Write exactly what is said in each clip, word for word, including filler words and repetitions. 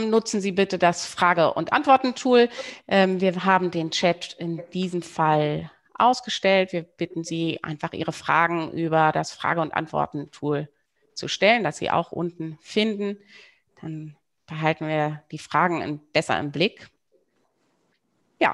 haben, nutzen Sie bitte das Frage- und Antworten-Tool. Ähm, wir haben den Chat in diesem Fall ausgestellt. Wir bitten Sie, einfach Ihre Fragen über das Frage- und Antworten-Tool zu stellen, das Sie auch unten finden. Dann behalten wir die Fragen in, besser im Blick. Ja.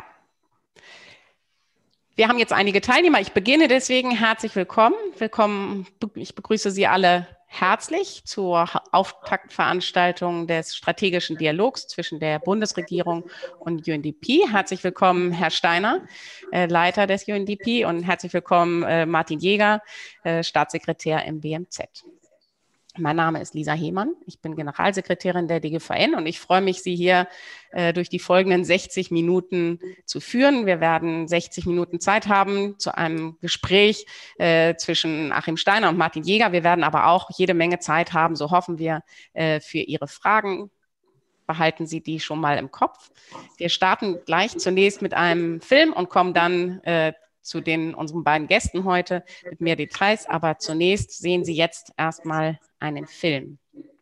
Wir haben jetzt einige Teilnehmer. Ich beginne deswegen. Herzlich willkommen. Willkommen. Ich begrüße Sie alle herzlich zur Auftaktveranstaltung des strategischen Dialogs zwischen der Bundesregierung und U N D P. Herzlich willkommen, Herr Steiner, äh, Leiter des U N D P, und herzlich willkommen, äh, Martin Jäger, äh, Staatssekretär im B M Z. Mein Name ist Lisa Hehmann, ich bin Generalsekretärin der D G V N und ich freue mich, Sie hier äh, durch die folgenden sechzig Minuten zu führen. Wir werden sechzig Minuten Zeit haben zu einem Gespräch äh, zwischen Achim Steiner und Martin Jäger. Wir werden aber auch jede Menge Zeit haben, so hoffen wir, äh, für Ihre Fragen. Behalten Sie die schon mal im Kopf. Wir starten gleich zunächst mit einem Film und kommen dann äh, zu den unseren beiden Gästen heute mit mehr Details. Aber zunächst sehen Sie jetzt erstmal einen Film.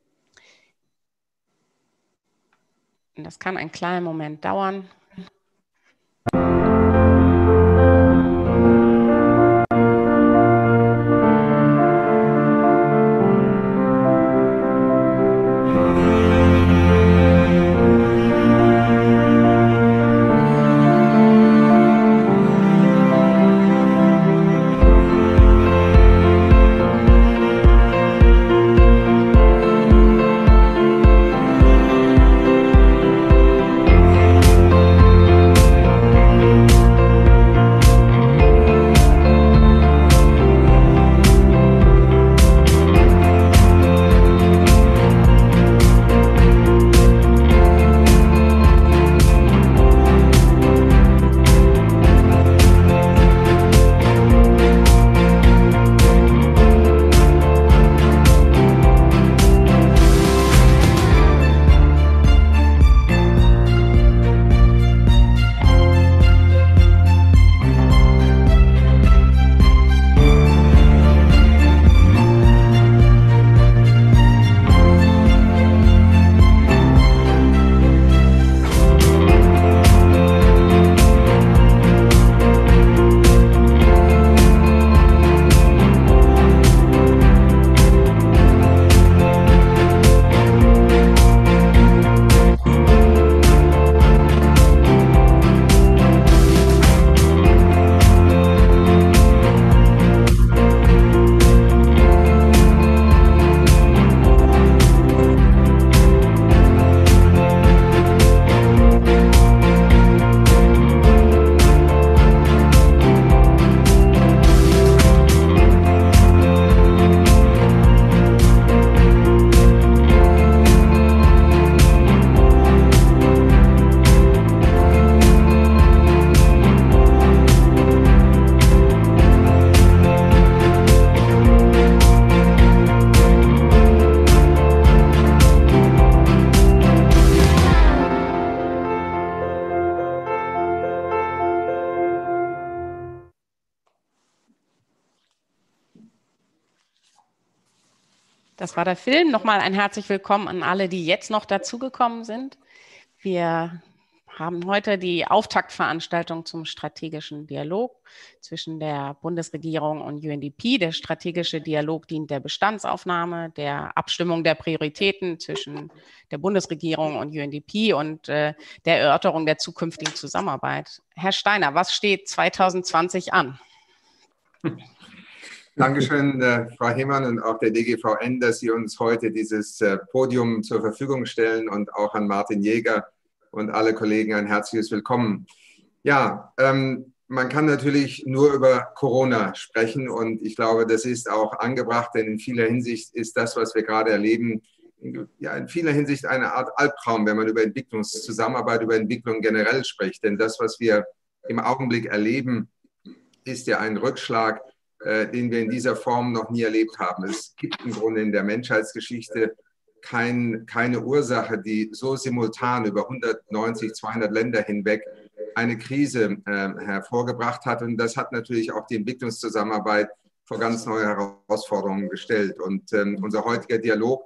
Und das kann einen kleinen Moment dauern. Das war der Film. Nochmal ein herzlich willkommen an alle, die jetzt noch dazugekommen sind. Wir haben heute die Auftaktveranstaltung zum strategischen Dialog zwischen der Bundesregierung und U N D P. Der strategische Dialog dient der Bestandsaufnahme, der Abstimmung der Prioritäten zwischen der Bundesregierung und U N D P und äh, der Erörterung der zukünftigen Zusammenarbeit. Herr Steiner, was steht zwanzig zwanzig an? Dankeschön, äh, Frau Hehmann, und auch der D G V N, dass Sie uns heute dieses äh, Podium zur Verfügung stellen, und auch an Martin Jäger und alle Kollegen ein herzliches Willkommen. Ja, ähm, man kann natürlich nur über Corona sprechen, und ich glaube, das ist auch angebracht, denn in vieler Hinsicht ist das, was wir gerade erleben, ja, in vieler Hinsicht eine Art Albtraum, wenn man über Entwicklungszusammenarbeit, über Entwicklung generell spricht. Denn das, was wir im Augenblick erleben, ist ja ein Rückschlag, den wir in dieser Form noch nie erlebt haben. Es gibt im Grunde in der Menschheitsgeschichte kein, keine Ursache, die so simultan über hundertneunzig, zweihundert Länder hinweg eine Krise äh, hervorgebracht hat. Und das hat natürlich auch die Entwicklungszusammenarbeit vor ganz neue Herausforderungen gestellt. Und ähm, unser heutiger Dialog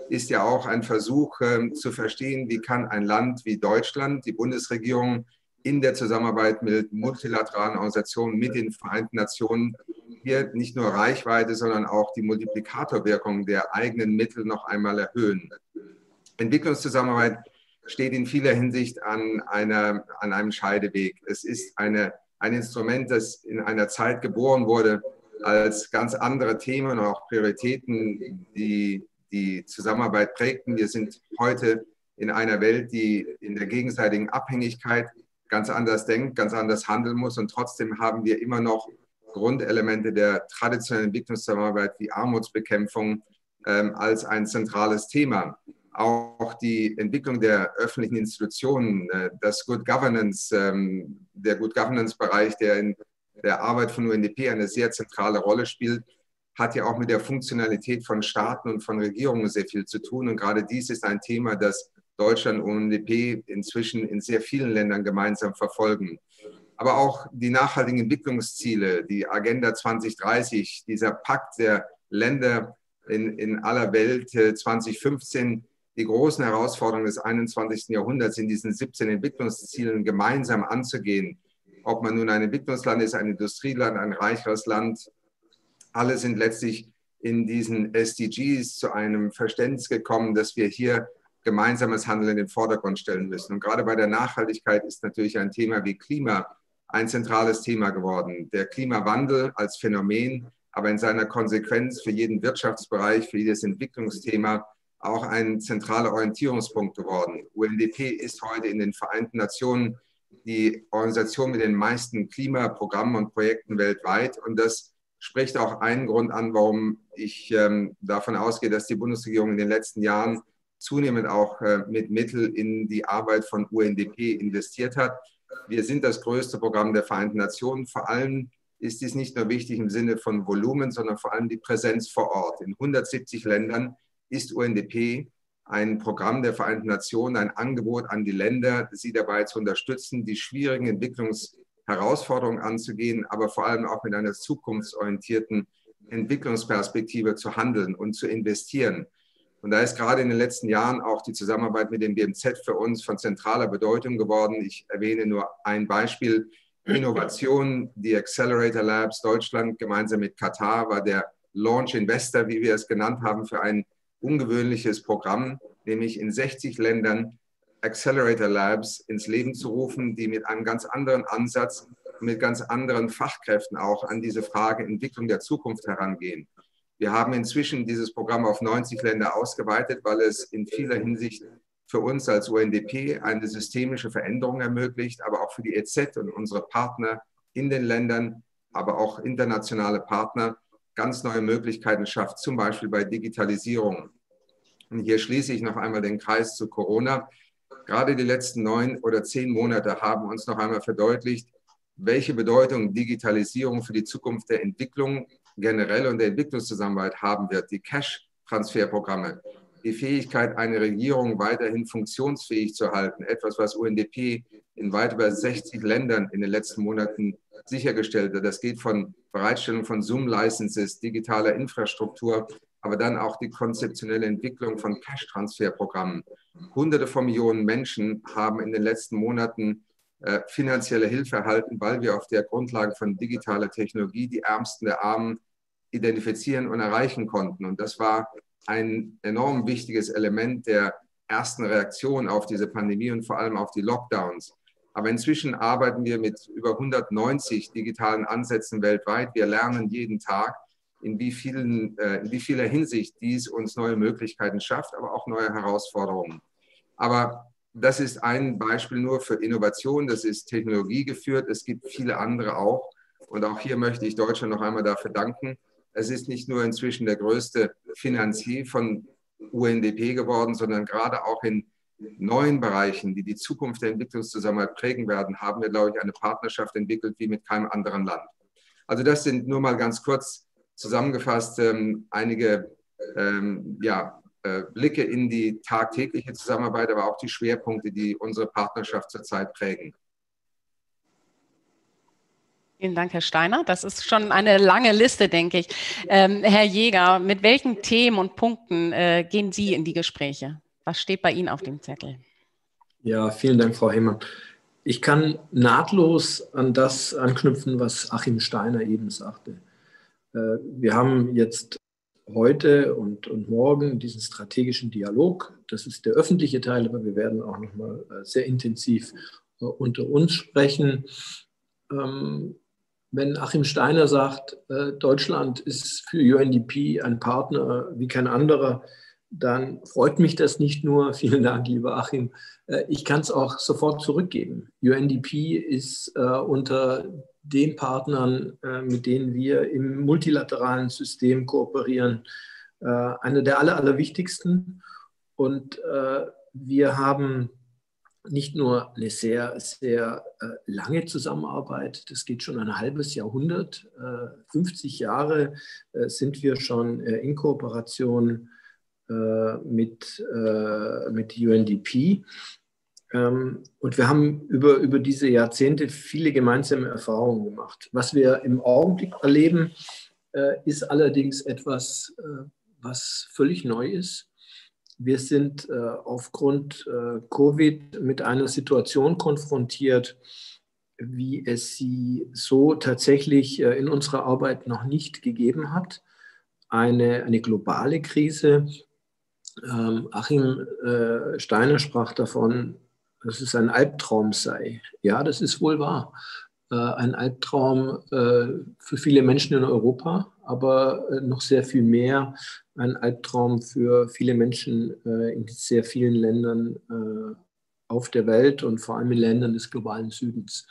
ist ja auch ein Versuch äh, zu verstehen, wie kann ein Land wie Deutschland, die Bundesregierung, in der Zusammenarbeit mit multilateralen Organisationen, mit den Vereinten Nationen, hier nicht nur Reichweite, sondern auch die Multiplikatorwirkung der eigenen Mittel noch einmal erhöhen. Entwicklungszusammenarbeit steht in vieler Hinsicht an, einer, an einem Scheideweg. Es ist eine, ein Instrument, das in einer Zeit geboren wurde, als ganz andere Themen und auch Prioritäten, die die Zusammenarbeit prägten. Wir sind heute in einer Welt, die in der gegenseitigen Abhängigkeit ganz anders denkt, ganz anders handeln muss. Und trotzdem haben wir immer noch Grundelemente der traditionellen Entwicklungszusammenarbeit wie Armutsbekämpfung ähm, als ein zentrales Thema. Auch die Entwicklung der öffentlichen Institutionen, äh, das Good Governance, ähm, der Good Governance-Bereich, der in der Arbeit von U N D P eine sehr zentrale Rolle spielt, hat ja auch mit der Funktionalität von Staaten und von Regierungen sehr viel zu tun. Und gerade dies ist ein Thema, das Deutschland und U N D P inzwischen in sehr vielen Ländern gemeinsam verfolgen. Aber auch die nachhaltigen Entwicklungsziele, die Agenda zwanzig dreißig, dieser Pakt der Länder in, in aller Welt äh, zwanzig fünfzehn, die großen Herausforderungen des einundzwanzigsten Jahrhunderts in diesen siebzehn Entwicklungszielen gemeinsam anzugehen. Ob man nun ein Entwicklungsland ist, ein Industrieland, ein reicheres Land, alle sind letztlich in diesen S D Gs zu einem Verständnis gekommen, dass wir hier gemeinsames Handeln in den Vordergrund stellen müssen. Und gerade bei der Nachhaltigkeit ist natürlich ein Thema wie Klima ein zentrales Thema geworden. Der Klimawandel als Phänomen, aber in seiner Konsequenz für jeden Wirtschaftsbereich, für jedes Entwicklungsthema auch ein zentraler Orientierungspunkt geworden. U N D P ist heute in den Vereinten Nationen die Organisation mit den meisten Klimaprogrammen und Projekten weltweit. Und das spricht auch einen Grund an, warum ich ähm, davon ausgehe, dass die Bundesregierung in den letzten Jahren zunehmend auch äh, mit Mitteln in die Arbeit von U N D P investiert hat. Wir sind das größte Programm der Vereinten Nationen. Vor allem ist dies nicht nur wichtig im Sinne von Volumen, sondern vor allem die Präsenz vor Ort. In hundertsiebzig Ländern ist U N D P ein Programm der Vereinten Nationen, ein Angebot an die Länder, sie dabei zu unterstützen, die schwierigen Entwicklungsherausforderungen anzugehen, aber vor allem auch mit einer zukunftsorientierten Entwicklungsperspektive zu handeln und zu investieren. Und da ist gerade in den letzten Jahren auch die Zusammenarbeit mit dem B M Z für uns von zentraler Bedeutung geworden. Ich erwähne nur ein Beispiel. Innovation, die Accelerator Labs Deutschland gemeinsam mit Katar war der Launch Investor, wie wir es genannt haben, für ein ungewöhnliches Programm, nämlich in sechzig Ländern Accelerator Labs ins Leben zu rufen, die mit einem ganz anderen Ansatz, mit ganz anderen Fachkräften auch an diese Frage Entwicklung der Zukunft herangehen. Wir haben inzwischen dieses Programm auf neunzig Länder ausgeweitet, weil es in vieler Hinsicht für uns als U N D P eine systemische Veränderung ermöglicht, aber auch für die E Z und unsere Partner in den Ländern, aber auch internationale Partner ganz neue Möglichkeiten schafft, zum Beispiel bei Digitalisierung. Und hier schließe ich noch einmal den Kreis zu Corona. Gerade die letzten neun oder zehn Monate haben uns noch einmal verdeutlicht, welche Bedeutung Digitalisierung für die Zukunft der Entwicklung generell und der Entwicklungszusammenarbeit haben wird. Die Cash-Transferprogramme, die Fähigkeit, eine Regierung weiterhin funktionsfähig zu halten, etwas, was U N D P in weit über sechzig Ländern in den letzten Monaten sichergestellt hat. Das geht von Bereitstellung von Zoom-Licenses, digitaler Infrastruktur, aber dann auch die konzeptionelle Entwicklung von Cash-Transferprogrammen. Hunderte von Millionen Menschen haben in den letzten Monaten äh, finanzielle Hilfe erhalten, weil wir auf der Grundlage von digitaler Technologie die Ärmsten der Armen identifizieren und erreichen konnten. Und das war ein enorm wichtiges Element der ersten Reaktion auf diese Pandemie und vor allem auf die Lockdowns. Aber inzwischen arbeiten wir mit über hundertneunzig digitalen Ansätzen weltweit. Wir lernen jeden Tag, in wie, vielen, in wie vieler Hinsicht dies uns neue Möglichkeiten schafft, aber auch neue Herausforderungen. Aber das ist ein Beispiel nur für Innovation, das ist Technologie geführt. Es gibt viele andere auch. Und auch hier möchte ich Deutschland noch einmal dafür danken. Es ist nicht nur inzwischen der größte Finanzier von U N D P geworden, sondern gerade auch in neuen Bereichen, die die Zukunft der Entwicklungszusammenarbeit prägen werden, haben wir, glaube ich, eine Partnerschaft entwickelt wie mit keinem anderen Land. Also das sind nur mal ganz kurz zusammengefasst ähm, einige ähm, ja, äh, Blicke in die tagtägliche Zusammenarbeit, aber auch die Schwerpunkte, die unsere Partnerschaft zurzeit prägen. Vielen Dank, Herr Steiner. Das ist schon eine lange Liste, denke ich. Ähm, Herr Jäger, mit welchen Themen und Punkten äh, gehen Sie in die Gespräche? Was steht bei Ihnen auf dem Zettel? Ja, vielen Dank, Frau Heymann. Ich kann nahtlos an das anknüpfen, was Achim Steiner eben sagte. Äh, wir haben jetzt heute und, und morgen diesen strategischen Dialog. Das ist der öffentliche Teil, aber wir werden auch noch mal sehr intensiv äh, unter uns sprechen. Ähm, Wenn Achim Steiner sagt, äh, Deutschland ist für U N D P ein Partner wie kein anderer, dann freut mich das nicht nur. Vielen Dank, lieber Achim. Äh, ich kann es auch sofort zurückgeben. U N D P ist äh, unter den Partnern, äh, mit denen wir im multilateralen System kooperieren, äh, einer der aller, allerwichtigsten. Und äh, wir haben nicht nur eine sehr, sehr äh, lange Zusammenarbeit, das geht schon ein halbes Jahrhundert, äh, fünfzig Jahre äh, sind wir schon äh, in Kooperation äh, mit, äh, mit U N D P. Ähm, und wir haben über, über diese Jahrzehnte viele gemeinsame Erfahrungen gemacht. Was wir im Augenblick erleben, äh, ist allerdings etwas, äh, was völlig neu ist. Wir sind äh, aufgrund äh, Covid mit einer Situation konfrontiert, wie es sie so tatsächlich äh, in unserer Arbeit noch nicht gegeben hat. Eine, eine globale Krise. Ähm, Achim äh, Steiner sprach davon, dass es ein Albtraum sei. Ja, das ist wohl wahr. Äh, ein Albtraum äh, für viele Menschen in Europa, aber äh, noch sehr viel mehr ein Albtraum für viele Menschen äh, in sehr vielen Ländern äh, auf der Welt und vor allem in Ländern des globalen Südens.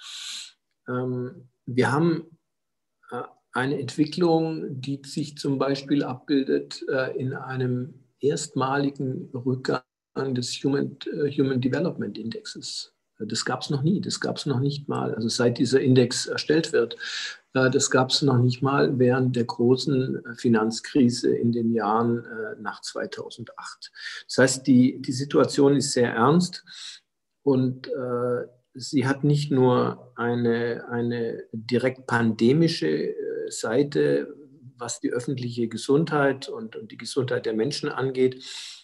Ähm, wir haben äh, eine Entwicklung, die sich zum Beispiel abbildet äh, in einem erstmaligen Rückgang des Human, äh, Human Development Indexes. Das gab es noch nie, das gab es noch nicht mal, also seit dieser Index erstellt wird, äh, das gab es noch nicht mal während der großen Finanzkrise in den Jahren äh, nach zweitausendacht. Das heißt, die, die Situation ist sehr ernst und äh, sie hat nicht nur eine, eine direkt pandemische Seite, was die öffentliche Gesundheit und, und die Gesundheit der Menschen angeht,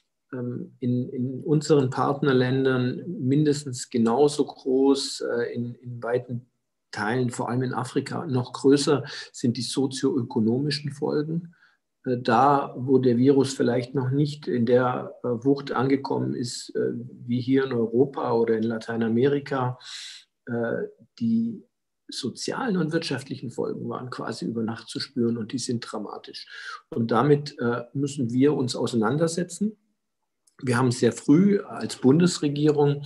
in, in unseren Partnerländern mindestens genauso groß, in, in weiten Teilen, vor allem in Afrika, noch größer sind die sozioökonomischen Folgen. Da, wo der Virus vielleicht noch nicht in der Wucht angekommen ist, wie hier in Europa oder in Lateinamerika, die sozialen und wirtschaftlichen Folgen waren quasi über Nacht zu spüren und die sind dramatisch. Und damit müssen wir uns auseinandersetzen. Wir haben sehr früh als Bundesregierung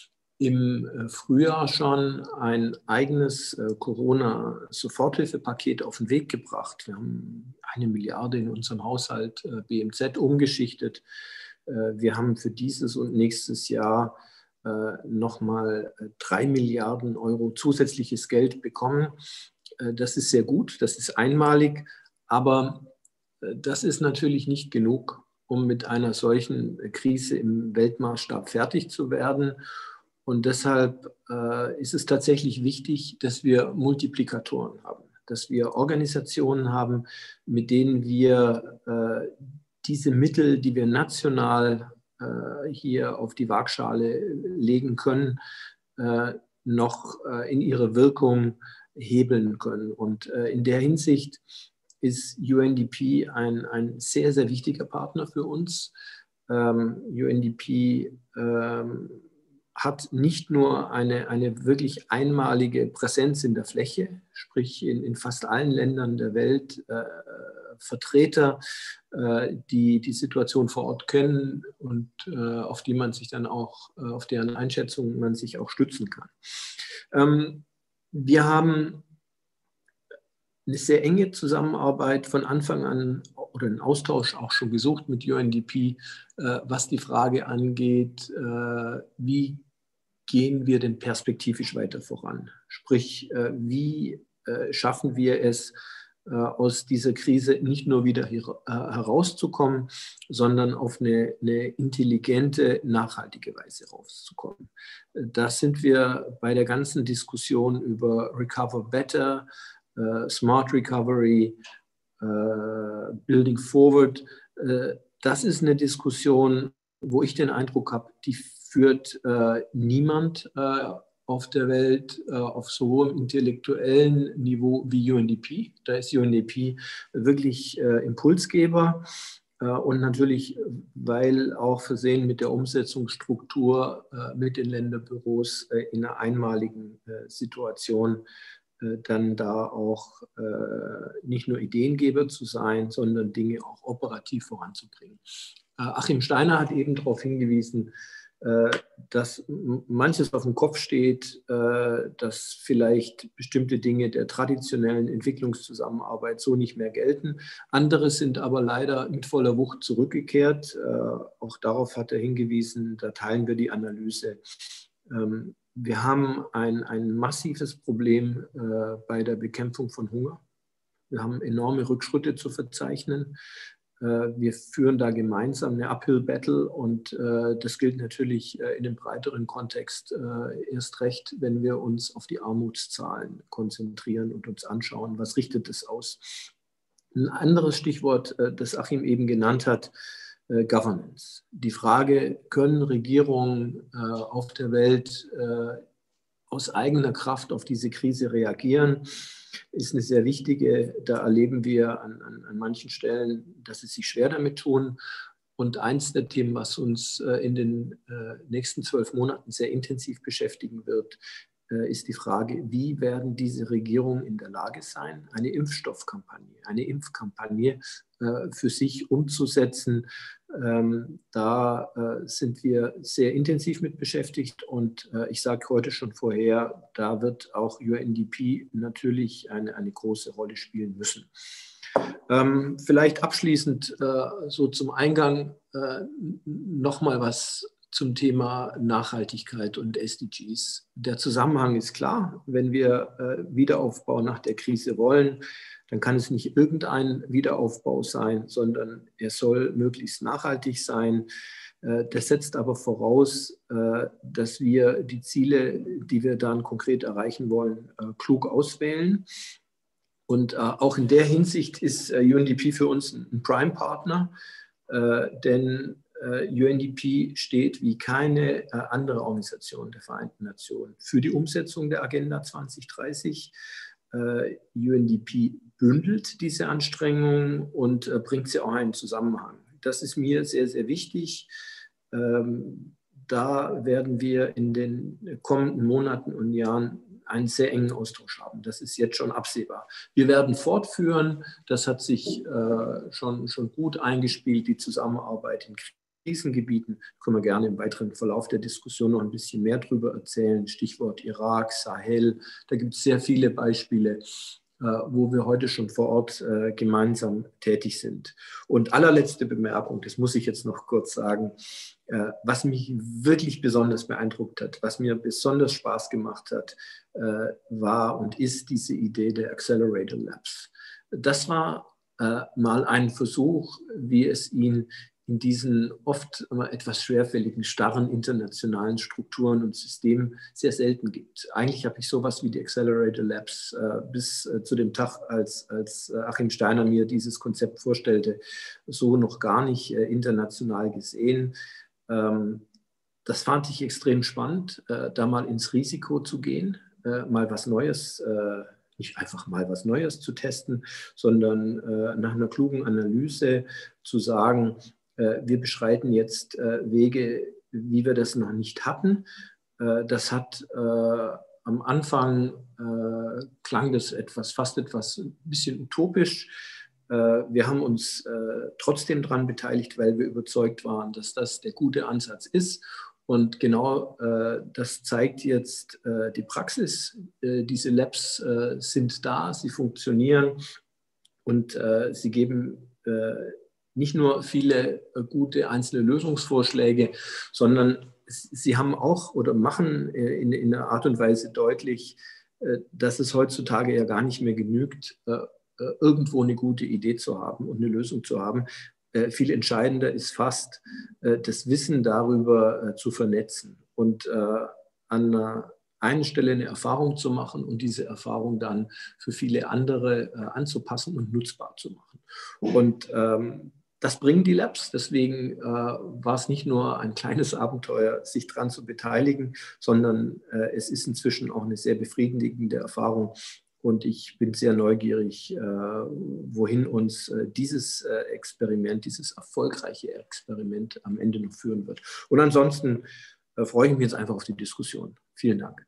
im Frühjahr schon ein eigenes Corona-Soforthilfepaket auf den Weg gebracht. Wir haben eine Milliarde in unserem Haushalt B M Z umgeschichtet. Wir haben für dieses und nächstes Jahr nochmal drei Milliarden Euro zusätzliches Geld bekommen. Das ist sehr gut, das ist einmalig, aber das ist natürlich nicht genug, um mit einer solchen Krise im Weltmaßstab fertig zu werden. Und deshalb äh, ist es tatsächlich wichtig, dass wir Multiplikatoren haben, dass wir Organisationen haben, mit denen wir äh, diese Mittel, die wir national äh, hier auf die Waagschale legen können, äh, noch äh, in ihre Wirkung hebeln können. Und äh, in der Hinsicht ist U N D P ein, ein sehr, sehr wichtiger Partner für uns. Ähm, U N D P ähm, hat nicht nur eine, eine wirklich einmalige Präsenz in der Fläche, sprich in, in fast allen Ländern der Welt, äh, Vertreter, äh, die die Situation vor Ort kennen und äh, auf die man sich dann auch, äh, auf deren Einschätzung man sich auch stützen kann. Ähm, wir haben eine sehr enge Zusammenarbeit von Anfang an oder einen Austausch auch schon gesucht mit U N D P, äh, was die Frage angeht, äh, wie gehen wir denn perspektivisch weiter voran? Sprich, äh, wie äh, schaffen wir es, aus dieser Krise nicht nur wieder hier, äh, herauszukommen, sondern auf eine, eine intelligente, nachhaltige Weise rauszukommen. Da sind wir bei der ganzen Diskussion über Recover Better, äh, Smart Recovery, äh, Building Forward. Äh, das ist eine Diskussion, wo ich den Eindruck habe, die führt äh, niemand äh, auf der Welt äh, auf so hohem intellektuellen Niveau wie U N D P. Da ist U N D P wirklich äh, Impulsgeber äh, und natürlich, weil auch versehen mit der Umsetzungsstruktur äh, mit den Länderbüros äh, in einer einmaligen äh, Situation äh, dann da auch äh, nicht nur Ideengeber zu sein, sondern Dinge auch operativ voranzubringen. Äh, Achim Steiner hat eben darauf hingewiesen, dass manches auf dem Kopf steht, dass vielleicht bestimmte Dinge der traditionellen Entwicklungszusammenarbeit so nicht mehr gelten. Andere sind aber leider mit voller Wucht zurückgekehrt. Auch darauf hat er hingewiesen, da teilen wir die Analyse. Wir haben ein, ein massives Problem bei der Bekämpfung von Hunger. Wir haben enorme Rückschritte zu verzeichnen. Wir führen da gemeinsam eine Uphill-Battle und äh, das gilt natürlich äh, in dem breiteren Kontext äh, erst recht, wenn wir uns auf die Armutszahlen konzentrieren und uns anschauen, was richtet es aus. Ein anderes Stichwort, äh, das Achim eben genannt hat, äh, Governance. Die Frage, können Regierungen äh, auf der Welt äh, aus eigener Kraft auf diese Krise reagieren, ist eine sehr wichtige. Da erleben wir an, an, an manchen Stellen, dass sie sich schwer damit tun. Und eins der Themen, was uns äh, in den äh, nächsten zwölf Monaten sehr intensiv beschäftigen wird, äh, ist die Frage, wie werden diese Regierungen in der Lage sein, eine Impfstoffkampagne, eine Impfkampagne äh, für sich umzusetzen. Ähm, da äh, sind wir sehr intensiv mit beschäftigt und äh, ich sage heute schon vorher, da wird auch U N D P natürlich eine, eine große Rolle spielen müssen. Ähm, vielleicht abschließend äh, so zum Eingang äh, nochmal was zum Thema Nachhaltigkeit und S D Gs. Der Zusammenhang ist klar. Wenn wir äh, Wiederaufbau nach der Krise wollen, dann kann es nicht irgendein Wiederaufbau sein, sondern er soll möglichst nachhaltig sein. Äh, das setzt aber voraus, äh, dass wir die Ziele, die wir dann konkret erreichen wollen, äh, klug auswählen. Und äh, auch in der Hinsicht ist äh, U N D P für uns ein Prime-Partner, äh, denn U N D P steht wie keine andere Organisation der Vereinten Nationen für die Umsetzung der Agenda zwanzig dreißig. U N D P bündelt diese Anstrengungen und bringt sie auch in Zusammenhang. Das ist mir sehr, sehr wichtig. Da werden wir in den kommenden Monaten und Jahren einen sehr engen Austausch haben. Das ist jetzt schon absehbar. Wir werden fortführen. Das hat sich schon, schon gut eingespielt, die Zusammenarbeit in Krisengebieten. Können wir gerne im weiteren Verlauf der Diskussion noch ein bisschen mehr darüber erzählen. Stichwort Irak, Sahel. Da gibt es sehr viele Beispiele, wo wir heute schon vor Ort gemeinsam tätig sind. Und allerletzte Bemerkung, das muss ich jetzt noch kurz sagen, was mich wirklich besonders beeindruckt hat, was mir besonders Spaß gemacht hat, war und ist diese Idee der Accelerator Labs. Das war mal ein Versuch, wie es ihn in diesen oft immer etwas schwerfälligen, starren internationalen Strukturen und Systemen sehr selten gibt. Eigentlich habe ich sowas wie die Accelerator Labs äh, bis äh, zu dem Tag, als, als Achim Steiner mir dieses Konzept vorstellte, so noch gar nicht äh, international gesehen. Ähm, das fand ich extrem spannend, äh, da mal ins Risiko zu gehen, äh, mal was Neues äh, nicht einfach mal was Neues zu testen, sondern äh, nach einer klugen Analyse zu sagen, wir beschreiten jetzt Wege, wie wir das noch nicht hatten. Das hat am Anfang klang das etwas, fast etwas ein bisschen utopisch. Wir haben uns trotzdem daran beteiligt, weil wir überzeugt waren, dass das der gute Ansatz ist. Und genau das zeigt jetzt die Praxis. Diese Labs sind da, sie funktionieren und sie geben nicht nur viele gute einzelne Lösungsvorschläge, sondern sie haben auch oder machen in, in einer Art und Weise deutlich, dass es heutzutage ja gar nicht mehr genügt, irgendwo eine gute Idee zu haben und eine Lösung zu haben. Viel entscheidender ist fast, das Wissen darüber zu vernetzen und an einer einen Stelle eine Erfahrung zu machen und diese Erfahrung dann für viele andere anzupassen und nutzbar zu machen. Und ähm, das bringen die Labs. Deswegen äh, war es nicht nur ein kleines Abenteuer, sich daran zu beteiligen, sondern äh, es ist inzwischen auch eine sehr befriedigende Erfahrung. Und ich bin sehr neugierig, äh, wohin uns äh, dieses äh, Experiment, dieses erfolgreiche Experiment am Ende noch führen wird. Und ansonsten äh, freue ich mich jetzt einfach auf die Diskussion. Vielen Dank.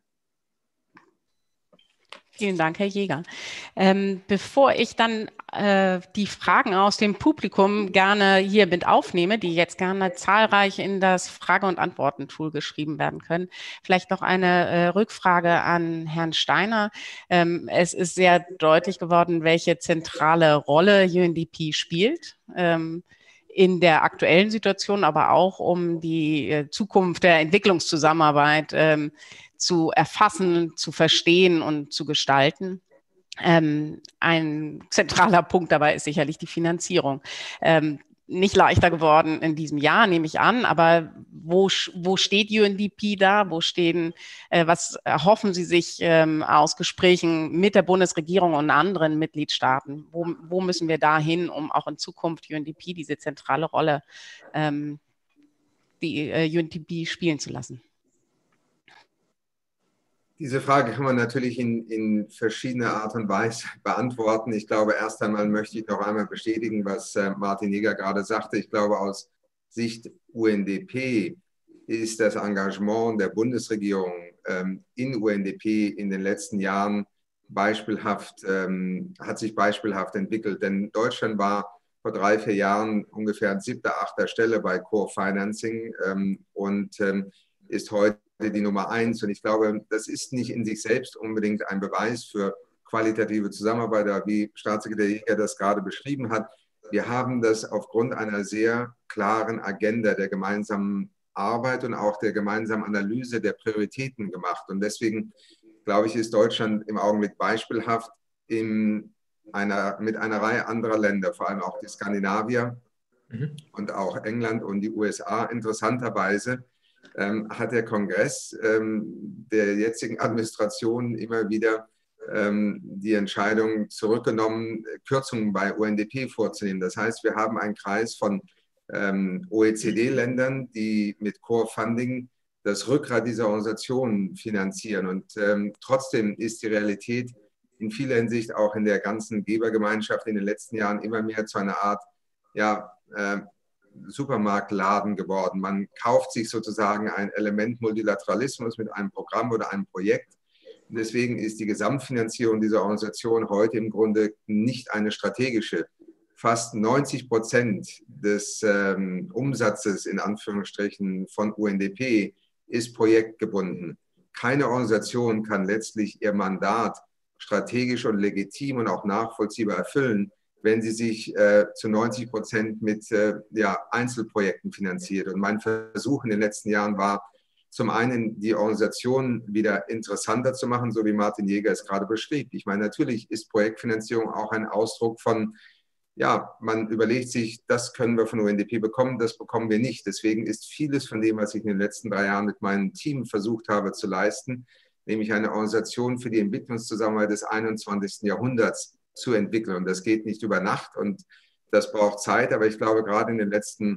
Vielen Dank, Herr Jäger. Ähm, bevor ich dann äh, die Fragen aus dem Publikum gerne hier mit aufnehme, die jetzt gerne zahlreich in das Frage- und Antworten-Tool geschrieben werden können, vielleicht noch eine äh, Rückfrage an Herrn Steiner. Ähm, es ist sehr deutlich geworden, welche zentrale Rolle U N D P spielt. Ähm, in der aktuellen Situation, aber auch um die äh, Zukunft der Entwicklungszusammenarbeit ähm, zu erfassen, zu verstehen und zu gestalten. Ähm, ein zentraler Punkt dabei ist sicherlich die Finanzierung. Ähm, nicht leichter geworden in diesem Jahr, nehme ich an, aber wo, wo steht U N D P da? Wo stehen, äh, was erhoffen Sie sich ähm, aus Gesprächen mit der Bundesregierung und anderen Mitgliedstaaten? Wo, wo müssen wir da hin, um auch in Zukunft U N D P diese zentrale Rolle, ähm, die äh, U N D P spielen zu lassen? Diese Frage kann man natürlich in, in verschiedener Art und Weise beantworten. Ich glaube, erst einmal möchte ich noch einmal bestätigen, was äh, Martin Jäger gerade sagte. Ich glaube, aus Sicht U N D P ist das Engagement der Bundesregierung ähm, in U N D P in den letzten Jahren beispielhaft, ähm, hat sich beispielhaft entwickelt. Denn Deutschland war vor drei, vier Jahren ungefähr an siebter, achter Stelle bei Core Financing ähm, und ähm, ist heute die Nummer eins. Und ich glaube, das ist nicht in sich selbst unbedingt ein Beweis für qualitative Zusammenarbeit, aber wie Staatssekretär Jäger das gerade beschrieben hat, wir haben das aufgrund einer sehr klaren Agenda der gemeinsamen Arbeit und auch der gemeinsamen Analyse der Prioritäten gemacht. Und deswegen, glaube ich, ist Deutschland im Augenblick beispielhaft in einer, mit einer Reihe anderer Länder, vor allem auch die Skandinavier mhm. und auch England und die U S A interessanterweise, Ähm, hat der Kongress ähm, der jetzigen Administration immer wieder ähm, die Entscheidung zurückgenommen, Kürzungen bei U N D P vorzunehmen. Das heißt, wir haben einen Kreis von ähm, O E C D-Ländern, die mit Core Funding das Rückgrat dieser Organisationen finanzieren. Und ähm, trotzdem ist die Realität in vieler Hinsicht auch in der ganzen Gebergemeinschaft in den letzten Jahren immer mehr zu einer Art, ja, äh, Supermarktladen geworden. Man kauft sich sozusagen ein Element Multilateralismus mit einem Programm oder einem Projekt. Und deswegen ist die Gesamtfinanzierung dieser Organisation heute im Grunde nicht eine strategische. Fast neunzig Prozent des ähm, Umsatzes in Anführungsstrichen von U N D P ist projektgebunden. Keine Organisation kann letztlich ihr Mandat strategisch und legitim und auch nachvollziehbar erfüllen, wenn sie sich äh, zu neunzig Prozent mit äh, ja, Einzelprojekten finanziert. Und mein Versuch in den letzten Jahren war, zum einen die Organisation wieder interessanter zu machen, so wie Martin Jäger es gerade beschrieb. Ich meine, natürlich ist Projektfinanzierung auch ein Ausdruck von, ja, man überlegt sich, das können wir von U N D P bekommen, das bekommen wir nicht. Deswegen ist vieles von dem, was ich in den letzten drei Jahren mit meinem Team versucht habe zu leisten, nämlich eine Organisation für die Entwicklungszusammenarbeit des einundzwanzigsten Jahrhunderts, zu entwickeln. Und das geht nicht über Nacht und das braucht Zeit. Aber ich glaube, gerade in den letzten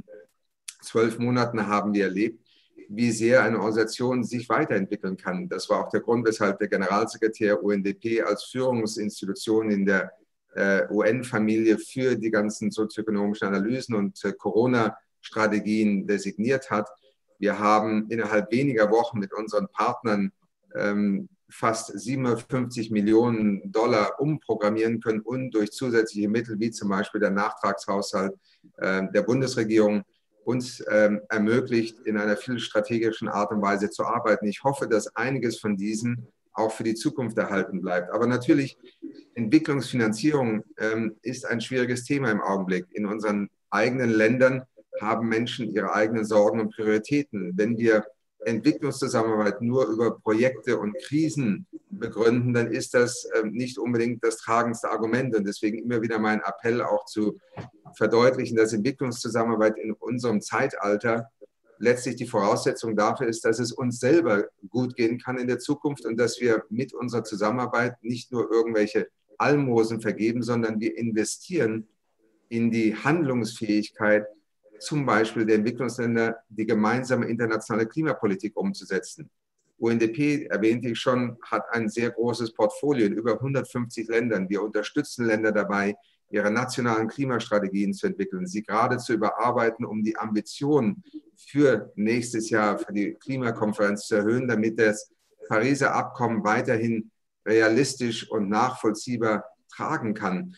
zwölf Monaten haben wir erlebt, wie sehr eine Organisation sich weiterentwickeln kann. Das war auch der Grund, weshalb der Generalsekretär U N D P als Führungsinstitution in der äh, U N-Familie für die ganzen sozioökonomischen Analysen und äh, Corona-Strategien designiert hat. Wir haben innerhalb weniger Wochen mit unseren Partnern ähm, fast siebenhundertfünfzig Millionen Dollar umprogrammieren können und durch zusätzliche Mittel, wie zum Beispiel der Nachtragshaushalt äh, der Bundesregierung, uns ähm, ermöglicht, in einer viel strategischen Art und Weise zu arbeiten. Ich hoffe, dass einiges von diesen auch für die Zukunft erhalten bleibt. Aber natürlich, Entwicklungsfinanzierung ähm, ist ein schwieriges Thema im Augenblick. In unseren eigenen Ländern haben Menschen ihre eigenen Sorgen und Prioritäten. Wenn wir Entwicklungszusammenarbeit nur über Projekte und Krisen begründen, dann ist das nicht unbedingt das tragendste Argument. Und deswegen immer wieder mein Appell auch zu verdeutlichen, dass Entwicklungszusammenarbeit in unserem Zeitalter letztlich die Voraussetzung dafür ist, dass es uns selber gut gehen kann in der Zukunft und dass wir mit unserer Zusammenarbeit nicht nur irgendwelche Almosen vergeben, sondern wir investieren in die Handlungsfähigkeit, zum Beispiel der Entwicklungsländer, die gemeinsame internationale Klimapolitik umzusetzen. U N D P, erwähnte ich schon, hat ein sehr großes Portfolio in über hundertfünfzig Ländern. Wir unterstützen Länder dabei, ihre nationalen Klimastrategien zu entwickeln, sie gerade zu überarbeiten, um die Ambitionen für nächstes Jahr, für die Klimakonferenz zu erhöhen, damit das Pariser Abkommen weiterhin realistisch und nachvollziehbar tragen kann.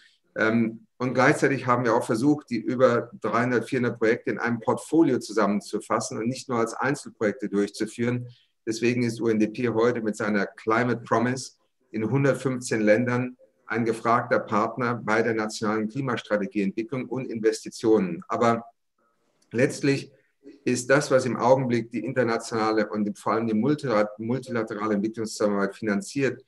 Und gleichzeitig haben wir auch versucht, die über dreihundert, vierhundert Projekte in einem Portfolio zusammenzufassen und nicht nur als Einzelprojekte durchzuführen. Deswegen ist U N D P heute mit seiner Climate Promise in hundertfünfzehn Ländern ein gefragter Partner bei der nationalen Klimastrategieentwicklung und Investitionen. Aber letztlich ist das, was im Augenblick die internationale und vor allem die multilaterale Entwicklungszusammenarbeit finanziert,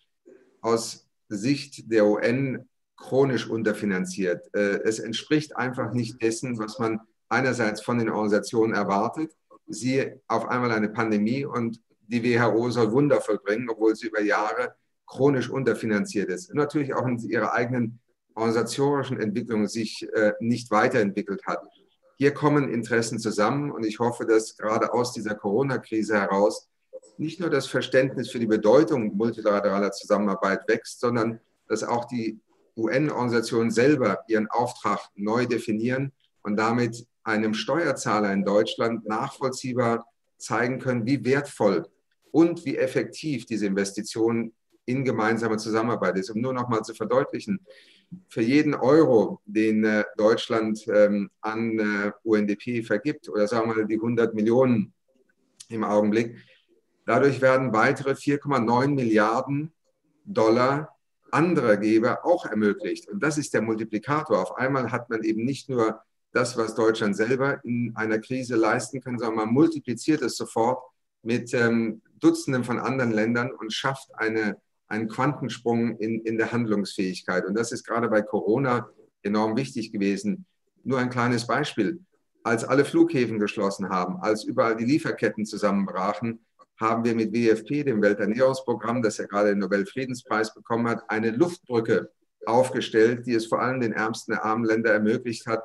aus Sicht der U N chronisch unterfinanziert. Es entspricht einfach nicht dessen, was man einerseits von den Organisationen erwartet. Siehe auf einmal eine Pandemie und die W H O soll Wunder vollbringen, obwohl sie über Jahre chronisch unterfinanziert ist. Und natürlich auch in ihrer eigenen organisatorischen Entwicklung sich äh, nicht weiterentwickelt hat. Hier kommen Interessen zusammen und ich hoffe, dass gerade aus dieser Corona-Krise heraus nicht nur das Verständnis für die Bedeutung multilateraler Zusammenarbeit wächst, sondern dass auch die U N-Organisationen selber ihren Auftrag neu definieren und damit einem Steuerzahler in Deutschland nachvollziehbar zeigen können, wie wertvoll und wie effektiv diese Investition in gemeinsame Zusammenarbeit ist. Um nur noch mal zu verdeutlichen, für jeden Euro, den äh, Deutschland ähm, an äh, U N D P vergibt, oder sagen wir mal die hundert Millionen im Augenblick, dadurch werden weitere vier Komma neun Milliarden Dollar anderer Geber auch ermöglicht. Und das ist der Multiplikator. Auf einmal hat man eben nicht nur das, was Deutschland selber in einer Krise leisten kann, sondern man multipliziert es sofort mit ähm, Dutzenden von anderen Ländern und schafft eine, einen Quantensprung in, in der Handlungsfähigkeit. Und das ist gerade bei Corona enorm wichtig gewesen. Nur ein kleines Beispiel. Als alle Flughäfen geschlossen haben, als überall die Lieferketten zusammenbrachen, haben wir mit W F P, dem Welternährungsprogramm, das ja gerade den Nobelfriedenspreis bekommen hat, eine Luftbrücke aufgestellt, die es vor allem den ärmsten der armen Länder ermöglicht hat,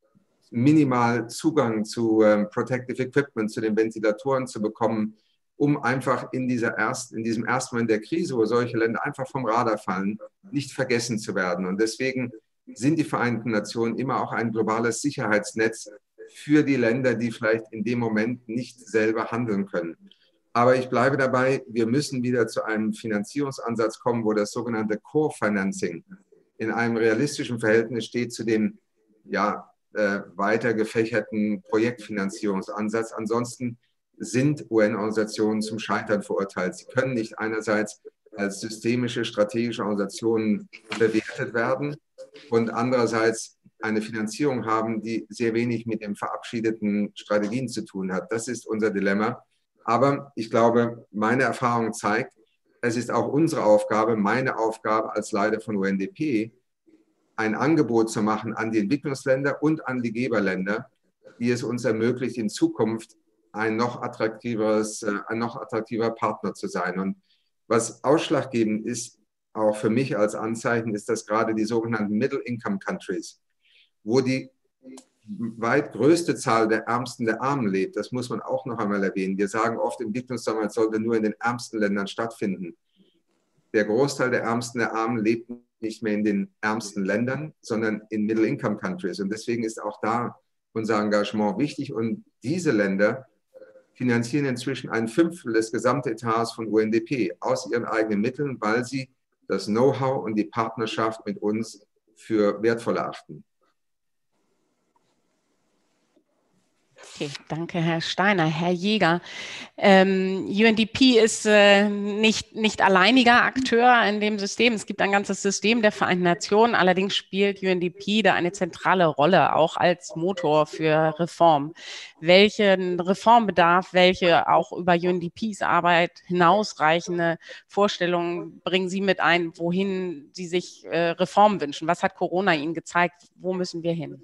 minimal Zugang zu ähm, Protective Equipment, zu den Ventilatoren zu bekommen, um einfach in, dieser ersten, in diesem ersten Moment der Krise, wo solche Länder einfach vom Radar fallen, nicht vergessen zu werden. Und deswegen sind die Vereinten Nationen immer auch ein globales Sicherheitsnetz für die Länder, die vielleicht in dem Moment nicht selber handeln können. Aber ich bleibe dabei, wir müssen wieder zu einem Finanzierungsansatz kommen, wo das sogenannte Core-Financing in einem realistischen Verhältnis steht zu dem ja, äh, weiter gefächerten Projektfinanzierungsansatz. Ansonsten sind U N-Organisationen zum Scheitern verurteilt. Sie können nicht einerseits als systemische, strategische Organisationen bewertet werden und andererseits eine Finanzierung haben, die sehr wenig mit den verabschiedeten Strategien zu tun hat. Das ist unser Dilemma. Aber ich glaube, meine Erfahrung zeigt, es ist auch unsere Aufgabe, meine Aufgabe als Leiter von U N D P, ein Angebot zu machen an die Entwicklungsländer und an die Geberländer, die es uns ermöglicht, in Zukunft ein noch attraktiveres, ein noch attraktiver Partner zu sein. Und was ausschlaggebend ist, auch für mich als Anzeichen, ist, dass gerade die sogenannten Middle-Income-Countries, wo die weit größte Zahl der Ärmsten der Armen lebt, das muss man auch noch einmal erwähnen. Wir sagen oft, Entwicklungszusammenarbeit sollte nur in den ärmsten Ländern stattfinden. Der Großteil der Ärmsten der Armen lebt nicht mehr in den ärmsten Ländern, sondern in Middle-Income-Countries. Und deswegen ist auch da unser Engagement wichtig. Und diese Länder finanzieren inzwischen ein Fünftel des Gesamtetats von U N D P aus ihren eigenen Mitteln, weil sie das Know-how und die Partnerschaft mit uns für wertvoll erachten. Okay, danke, Herr Steiner. Herr Jäger, ähm, U N D P ist äh, nicht, nicht alleiniger Akteur in dem System. Es gibt ein ganzes System der Vereinten Nationen. Allerdings spielt U N D P da eine zentrale Rolle, auch als Motor für Reform. Welchen Reformbedarf, welche auch über U N D Ps Arbeit hinausreichende Vorstellungen bringen Sie mit ein, wohin Sie sich äh, Reform wünschen? Was hat Corona Ihnen gezeigt? Wo müssen wir hin?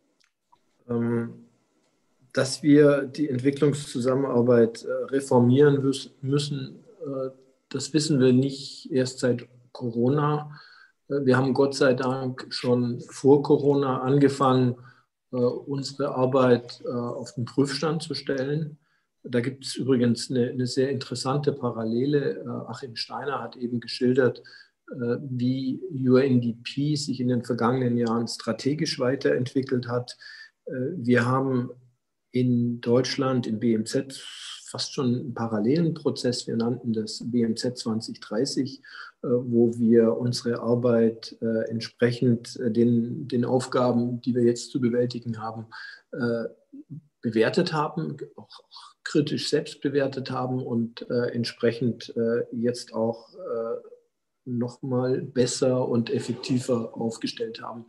Ähm Dass wir die Entwicklungszusammenarbeit reformieren müssen, das wissen wir nicht erst seit Corona. Wir haben Gott sei Dank schon vor Corona angefangen, unsere Arbeit auf den Prüfstand zu stellen. Da gibt es übrigens eine, eine sehr interessante Parallele. Achim Steiner hat eben geschildert, wie U N D P sich in den vergangenen Jahren strategisch weiterentwickelt hat. Wir haben in Deutschland im B M Z fast schon einen parallelen Prozess. Wir nannten das B M Z zwanzig dreißig, wo wir unsere Arbeit entsprechend den, den Aufgaben, die wir jetzt zu bewältigen haben, bewertet haben, auch kritisch selbst bewertet haben und entsprechend jetzt auch noch mal besser und effektiver aufgestellt haben.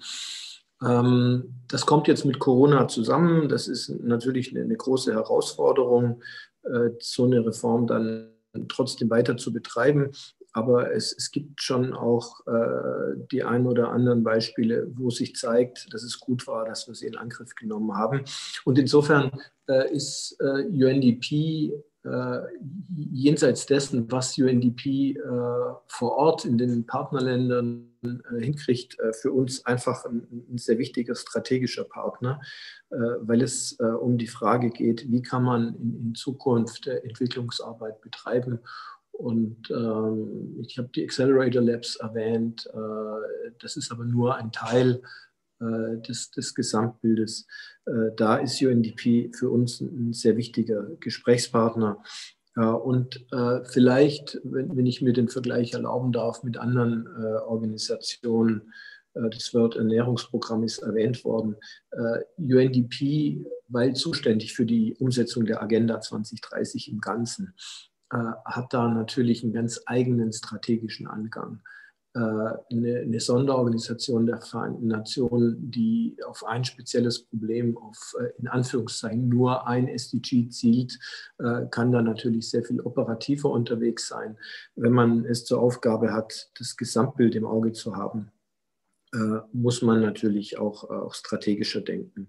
Das kommt jetzt mit Corona zusammen. Das ist natürlich eine große Herausforderung, so eine Reform dann trotzdem weiter zu betreiben. Aber es, es gibt schon auch die ein oder anderen Beispiele, wo sich zeigt, dass es gut war, dass wir sie in Angriff genommen haben. Und insofern ist U N D P jenseits dessen, was U N D P vor Ort in den Partnerländern hinkriegt, für uns einfach ein, ein sehr wichtiger strategischer Partner, weil es um die Frage geht, wie kann man in, in Zukunft Entwicklungsarbeit betreiben. Und ähm, ich habe die Accelerator Labs erwähnt, äh, das ist aber nur ein Teil äh, des, des Gesamtbildes. Äh, da ist U N D P für uns ein sehr wichtiger Gesprächspartner. Ja, und äh, vielleicht, wenn, wenn ich mir den Vergleich erlauben darf mit anderen äh, Organisationen, äh, das Welternährungsprogramm ist erwähnt worden, äh, U N D P, weil zuständig für die Umsetzung der Agenda zwanzig dreißig im Ganzen, äh, hat da natürlich einen ganz eigenen strategischen Angang. Eine, eine Sonderorganisation der Vereinten Nationen, die auf ein spezielles Problem, auf in Anführungszeichen nur ein S D G zielt, kann da natürlich sehr viel operativer unterwegs sein. Wenn man es zur Aufgabe hat, das Gesamtbild im Auge zu haben, muss man natürlich auch, auch strategischer denken.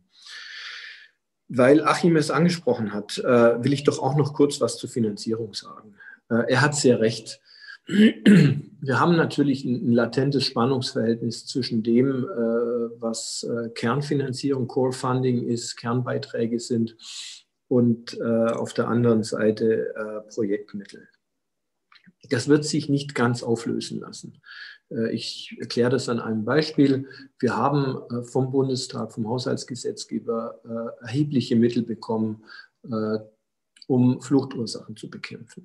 Weil Achim es angesprochen hat, will ich doch auch noch kurz was zur Finanzierung sagen. Er hat sehr recht. Wir haben natürlich ein latentes Spannungsverhältnis zwischen dem, was Kernfinanzierung, Core Funding ist, Kernbeiträge sind und auf der anderen Seite Projektmittel. Das wird sich nicht ganz auflösen lassen. Ich erkläre das an einem Beispiel. Wir haben vom Bundestag, vom Haushaltsgesetzgeber erhebliche Mittel bekommen, um Fluchtursachen zu bekämpfen.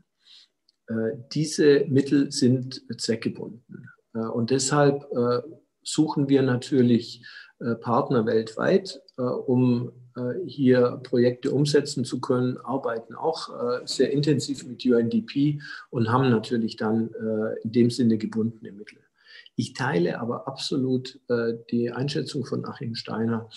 Diese Mittel sind zweckgebunden und deshalb suchen wir natürlich Partner weltweit, um hier Projekte umsetzen zu können, arbeiten auch sehr intensiv mit U N D P und haben natürlich dann in dem Sinne gebundene Mittel. Ich teile aber absolut die Einschätzung von Achim Steiner,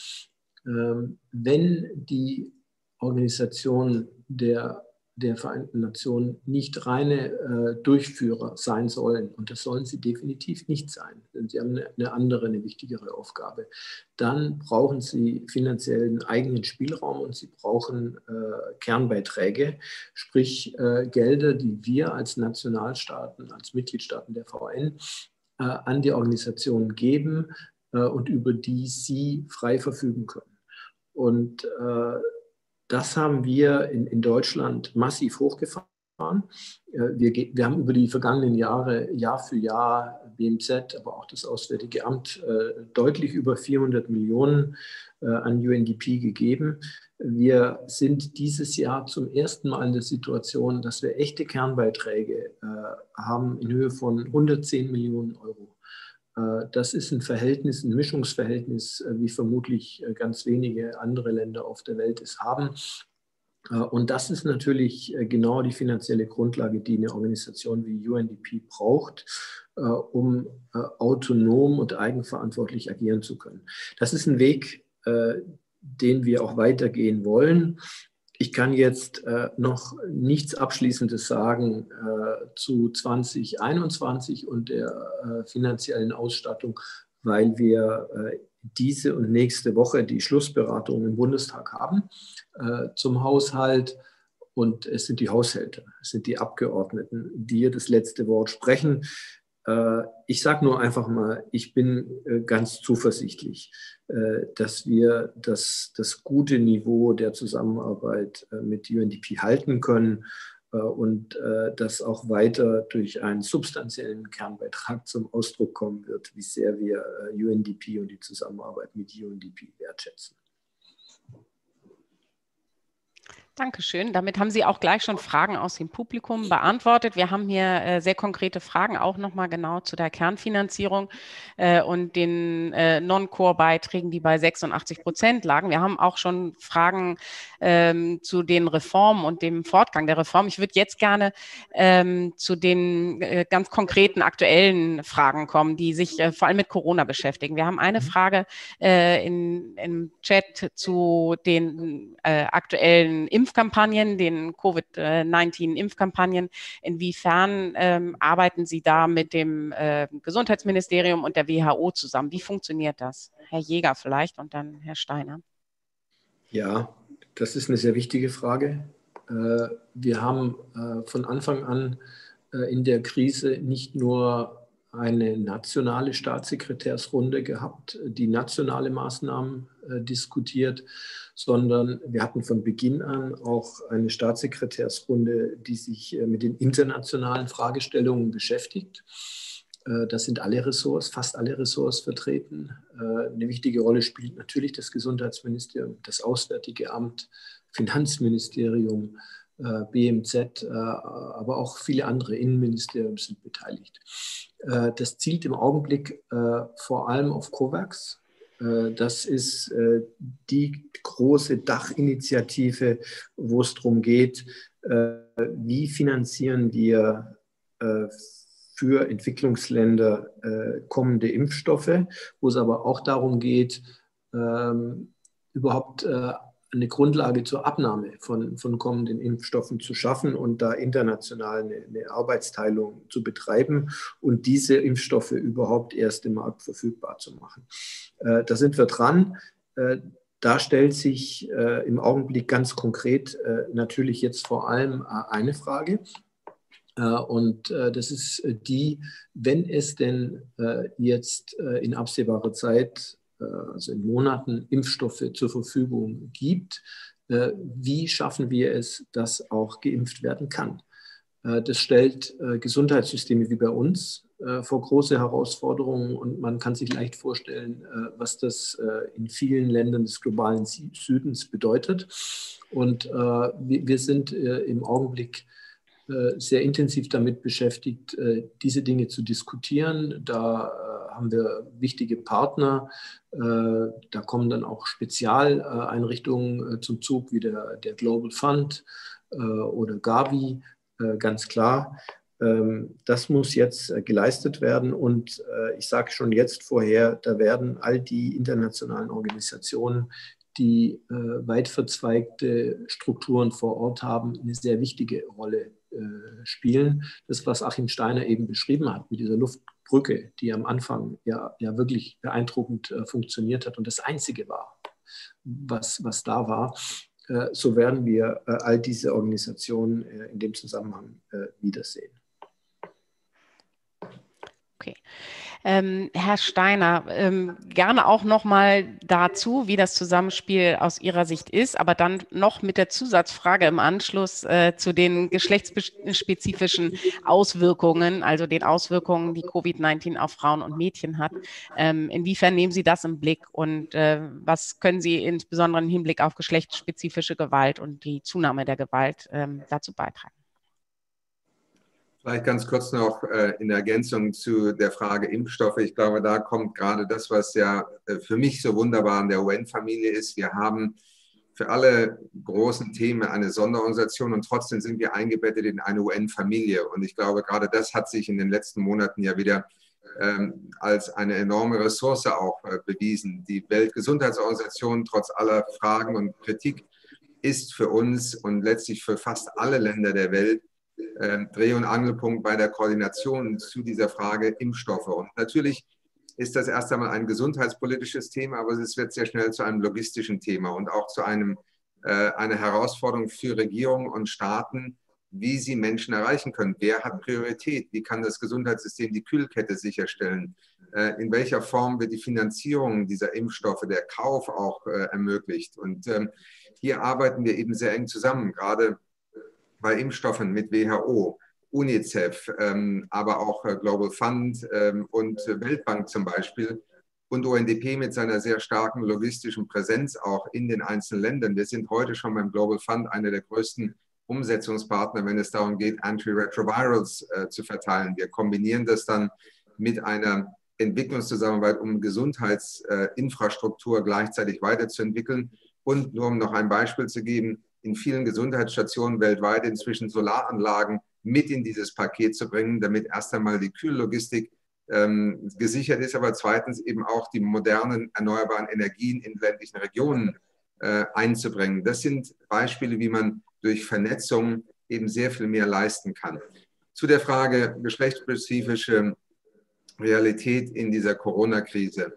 wenn die Organisation der der Vereinten Nationen nicht reine äh, Durchführer sein sollen. Und das sollen sie definitiv nicht sein, denn sie haben eine, eine andere, eine wichtigere Aufgabe. Dann brauchen sie finanziellen eigenen Spielraum und sie brauchen äh, Kernbeiträge, sprich äh, Gelder, die wir als Nationalstaaten, als Mitgliedstaaten der V N äh, an die Organisationen geben äh, und über die sie frei verfügen können. Und äh, Das haben wir in, in Deutschland massiv hochgefahren. Wir, wir haben über die vergangenen Jahre Jahr für Jahr B M Z, aber auch das Auswärtige Amt deutlich über vierhundert Millionen an U N D P gegeben. Wir sind dieses Jahr zum ersten Mal in der Situation, dass wir echte Kernbeiträge haben in Höhe von hundertzehn Millionen Euro. Das ist ein Verhältnis, ein Mischungsverhältnis, wie vermutlich ganz wenige andere Länder auf der Welt es haben. Und das ist natürlich genau die finanzielle Grundlage, die eine Organisation wie U N D P braucht, um autonom und eigenverantwortlich agieren zu können. Das ist ein Weg, den wir auch weitergehen wollen. Ich kann jetzt äh, noch nichts Abschließendes sagen äh, zu zwanzig einundzwanzig und der äh, finanziellen Ausstattung, weil wir äh, diese und nächste Woche die Schlussberatung im Bundestag haben äh, zum Haushalt. Und es sind die Haushälter, es sind die Abgeordneten, die hier das letzte Wort sprechen. Äh, ich sage nur einfach mal, ich bin äh, ganz zuversichtlich, dass wir das, das gute Niveau der Zusammenarbeit mit U N D P halten können und das auch weiter durch einen substanziellen Kernbeitrag zum Ausdruck kommen wird, wie sehr wir U N D P und die Zusammenarbeit mit U N D P wertschätzen. Dankeschön. Damit haben Sie auch gleich schon Fragen aus dem Publikum beantwortet. Wir haben hier äh, sehr konkrete Fragen auch nochmal genau zu der Kernfinanzierung äh, und den äh, Non-Core-Beiträgen, die bei sechsundachtzig Prozent lagen. Wir haben auch schon Fragen ähm, zu den Reformen und dem Fortgang der Reform. Ich würde jetzt gerne ähm, zu den äh, ganz konkreten aktuellen Fragen kommen, die sich äh, vor allem mit Corona beschäftigen. Wir haben eine Frage äh, in, im Chat zu den äh, aktuellen Impfungen. Impfkampagnen, den Covid neunzehn Impfkampagnen. Inwiefern ähm, arbeiten Sie da mit dem äh, Gesundheitsministerium und der W H O zusammen? Wie funktioniert das? Herr Jäger vielleicht und dann Herr Steiner. Ja, das ist eine sehr wichtige Frage. Äh, wir haben äh, von Anfang an äh, in der Krise nicht nur eine nationale Staatssekretärsrunde gehabt, die nationale Maßnahmen äh, diskutiert, sondern wir hatten von Beginn an auch eine Staatssekretärsrunde, die sich äh, mit den internationalen Fragestellungen beschäftigt. Äh, das sind alle Ressorts, fast alle Ressorts vertreten. Äh, eine wichtige Rolle spielt natürlich das Gesundheitsministerium, das Auswärtige Amt, Finanzministerium, B M Z, aber auch viele andere Innenministerien sind beteiligt. Das zielt im Augenblick vor allem auf COVAX. Das ist die große Dachinitiative, wo es darum geht, wie finanzieren wir für Entwicklungsländer kommende Impfstoffe, wo es aber auch darum geht, überhaupt eine Grundlage zur Abnahme von, von kommenden Impfstoffen zu schaffen und da international eine, eine Arbeitsteilung zu betreiben und diese Impfstoffe überhaupt erst im Markt verfügbar zu machen. Äh, da sind wir dran. Äh, da stellt sich äh, im Augenblick ganz konkret äh, natürlich jetzt vor allem äh, eine Frage. Äh, und äh, das ist die, wenn es denn äh, jetzt äh, in absehbarer Zeit, also in Monaten, Impfstoffe zur Verfügung gibt, wie schaffen wir es, dass auch geimpft werden kann? Das stellt Gesundheitssysteme wie bei uns vor große Herausforderungen und man kann sich leicht vorstellen, was das in vielen Ländern des globalen Südens bedeutet. Und wir sind im Augenblick sehr intensiv damit beschäftigt, diese Dinge zu diskutieren. Da haben wir wichtige Partner. Da kommen dann auch Spezialeinrichtungen zum Zug, wie der, der Global Fund oder Gavi, ganz klar. Das muss jetzt geleistet werden und ich sage schon jetzt vorher, da werden all die internationalen Organisationen, die weit verzweigte Strukturen vor Ort haben, eine sehr wichtige Rolle spielen. Das, was Achim Steiner eben beschrieben hat, mit dieser Luftbrücke, die am Anfang ja, ja wirklich beeindruckend äh, funktioniert hat und das Einzige war, was, was da war, äh, so werden wir äh, all diese Organisationen äh, in dem Zusammenhang äh, wiedersehen. Okay. Ähm, Herr Steiner, ähm, gerne auch noch mal dazu, wie das Zusammenspiel aus Ihrer Sicht ist, aber dann noch mit der Zusatzfrage im Anschluss äh, zu den geschlechtsspezifischen Auswirkungen, also den Auswirkungen, die Covid neunzehn auf Frauen und Mädchen hat. Ähm, inwiefern nehmen Sie das im Blick und äh, was können Sie insbesondere im Hinblick auf geschlechtsspezifische Gewalt und die Zunahme der Gewalt ähm, dazu beitragen? Vielleicht ganz kurz noch äh, in Ergänzung zu der Frage Impfstoffe. Ich glaube, da kommt gerade das, was ja äh, für mich so wunderbar an der U N-Familie ist. Wir haben für alle großen Themen eine Sonderorganisation und trotzdem sind wir eingebettet in eine U N-Familie. Und ich glaube, gerade das hat sich in den letzten Monaten ja wieder ähm, als eine enorme Ressource auch äh, bewiesen. Die Weltgesundheitsorganisation, trotz aller Fragen und Kritik, ist für uns und letztlich für fast alle Länder der Welt äh, Dreh- und Angelpunkt bei der Koordination zu dieser Frage Impfstoffe. Und natürlich ist das erst einmal ein gesundheitspolitisches Thema, aber es wird sehr schnell zu einem logistischen Thema und auch zu einem, äh, einer Herausforderung für Regierungen und Staaten, wie sie Menschen erreichen können. Wer hat Priorität? Wie kann das Gesundheitssystem die Kühlkette sicherstellen? Äh, in welcher Form wird die Finanzierung dieser Impfstoffe, der Kauf auch äh, ermöglicht? Und ähm, hier arbeiten wir eben sehr eng zusammen, gerade bei Impfstoffen mit W H O, UNICEF, ähm, aber auch äh, Global Fund ähm, und äh, Weltbank zum Beispiel und U N D P mit seiner sehr starken logistischen Präsenz auch in den einzelnen Ländern. Wir sind heute schon beim Global Fund einer der größten Umsetzungspartner, wenn es darum geht, Antiretrovirals äh, zu verteilen. Wir kombinieren das dann mit einer Entwicklungszusammenarbeit, um Gesundheitsinfrastruktur äh, gleichzeitig weiterzuentwickeln. Und nur um noch ein Beispiel zu geben, in vielen Gesundheitsstationen weltweit inzwischen Solaranlagen mit in dieses Paket zu bringen, damit erst einmal die Kühllogistik ähm, gesichert ist, aber zweitens eben auch die modernen erneuerbaren Energien in ländlichen Regionen äh, einzubringen. Das sind Beispiele, wie man durch Vernetzung eben sehr viel mehr leisten kann. Zu der Frage geschlechtsspezifische Realität in dieser Corona-Krise.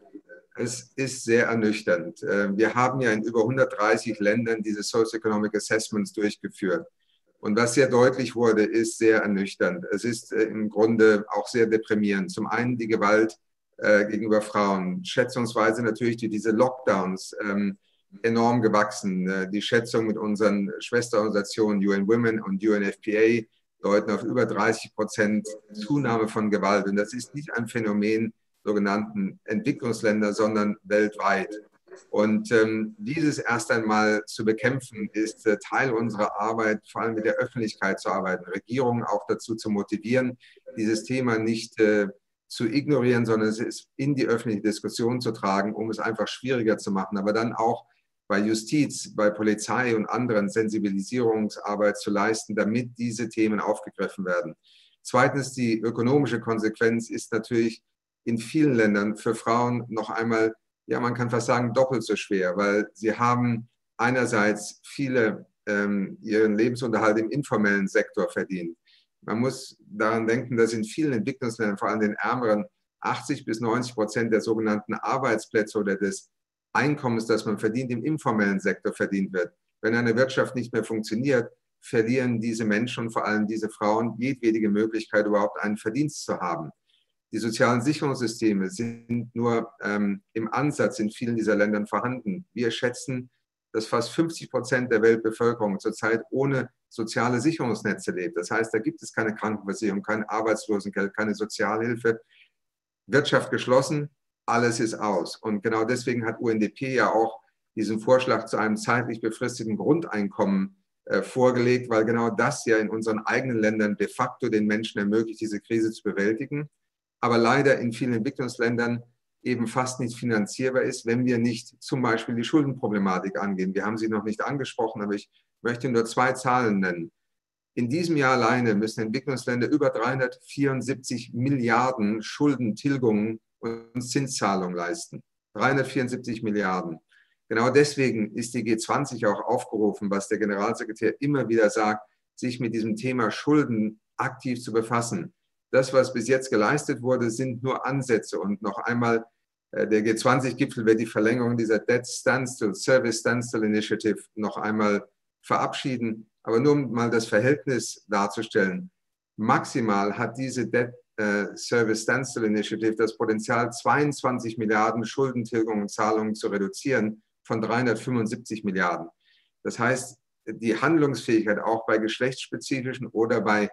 Es ist sehr ernüchternd. Wir haben ja in über hundertdreißig Ländern diese Socioeconomic Assessments durchgeführt. Und was sehr deutlich wurde, ist sehr ernüchternd. Es ist im Grunde auch sehr deprimierend. Zum einen die Gewalt äh, gegenüber Frauen, schätzungsweise natürlich durch diese Lockdowns ähm, enorm gewachsen. Die Schätzung mit unseren Schwesterorganisationen U N Women und U N F P A deuten auf über dreißig Prozent Zunahme von Gewalt. Und das ist nicht ein Phänomen sogenannten Entwicklungsländer, sondern weltweit. Und ähm, dieses erst einmal zu bekämpfen, ist äh, Teil unserer Arbeit, vor allem mit der Öffentlichkeit zu arbeiten, Regierungen auch dazu zu motivieren, dieses Thema nicht äh, zu ignorieren, sondern es ist in die öffentliche Diskussion zu tragen, um es einfach schwieriger zu machen, aber dann auch bei Justiz, bei Polizei und anderen Sensibilisierungsarbeit zu leisten, damit diese Themen aufgegriffen werden. Zweitens, die ökonomische Konsequenz ist natürlich in vielen Ländern für Frauen noch einmal, ja, man kann fast sagen, doppelt so schwer, weil sie haben einerseits viele ähm, ihren Lebensunterhalt im informellen Sektor verdient. Man muss daran denken, dass in vielen Entwicklungsländern, vor allem den ärmeren, achtzig bis neunzig Prozent der sogenannten Arbeitsplätze oder des Einkommens, das man verdient, im informellen Sektor verdient wird. Wenn eine Wirtschaft nicht mehr funktioniert, verlieren diese Menschen und vor allem diese Frauen jedwede Möglichkeit, überhaupt einen Verdienst zu haben. Die sozialen Sicherungssysteme sind nur ähm, im Ansatz in vielen dieser Ländern vorhanden. Wir schätzen, dass fast fünfzig Prozent der Weltbevölkerung zurzeit ohne soziale Sicherungsnetze lebt. Das heißt, da gibt es keine Krankenversicherung, kein Arbeitslosengeld, keine Sozialhilfe. Wirtschaft geschlossen, alles ist aus. Und genau deswegen hat U N D P ja auch diesen Vorschlag zu einem zeitlich befristeten Grundeinkommen äh, vorgelegt, weil genau das ja in unseren eigenen Ländern de facto den Menschen ermöglicht, diese Krise zu bewältigen, aber leider in vielen Entwicklungsländern eben fast nicht finanzierbar ist, wenn wir nicht zum Beispiel die Schuldenproblematik angehen. Wir haben sie noch nicht angesprochen, aber ich möchte nur zwei Zahlen nennen. In diesem Jahr alleine müssen Entwicklungsländer über dreihundertvierundsiebzig Milliarden Schuldentilgungen und Zinszahlungen leisten. dreihundertvierundsiebzig Milliarden. Genau deswegen ist die G zwanzig auch aufgerufen, was der Generalsekretär immer wieder sagt, sich mit diesem Thema Schulden aktiv zu befassen. Das, was bis jetzt geleistet wurde, sind nur Ansätze. Und noch einmal, der G zwanzig Gipfel wird die Verlängerung dieser Debt Standstill, Service Standstill Initiative noch einmal verabschieden. Aber nur um mal das Verhältnis darzustellen, maximal hat diese Debt Service Standstill Initiative das Potenzial, zweiundzwanzig Milliarden Schuldentilgung und Zahlungen zu reduzieren von dreihundertfünfundsiebzig Milliarden. Das heißt, die Handlungsfähigkeit auch bei geschlechtsspezifischen oder bei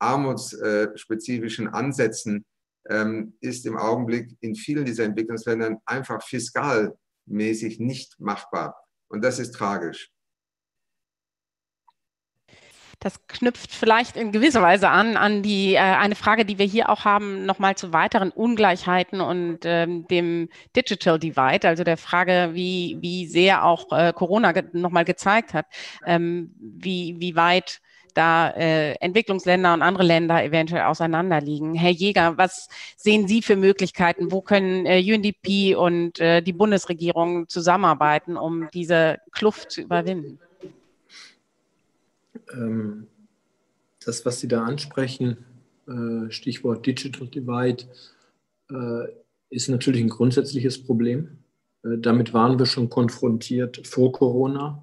armutsspezifischen Ansätzen ähm, ist im Augenblick in vielen dieser Entwicklungsländern einfach fiskalmäßig nicht machbar. Und das ist tragisch. Das knüpft vielleicht in gewisser Weise an, an die, äh, eine Frage, die wir hier auch haben, nochmal zu weiteren Ungleichheiten und ähm, dem Digital Divide, also der Frage, wie, wie sehr auch äh, Corona ge nochmal gezeigt hat, ähm, wie, wie weit da äh, Entwicklungsländer und andere Länder eventuell auseinanderliegen. Herr Jäger, was sehen Sie für Möglichkeiten? Wo können äh, U N D P und äh, die Bundesregierung zusammenarbeiten, um diese Kluft zu überwinden? Ähm, das, was Sie da ansprechen, äh, Stichwort Digital Divide, äh, ist natürlich ein grundsätzliches Problem. Äh, damit waren wir schon konfrontiert vor Corona.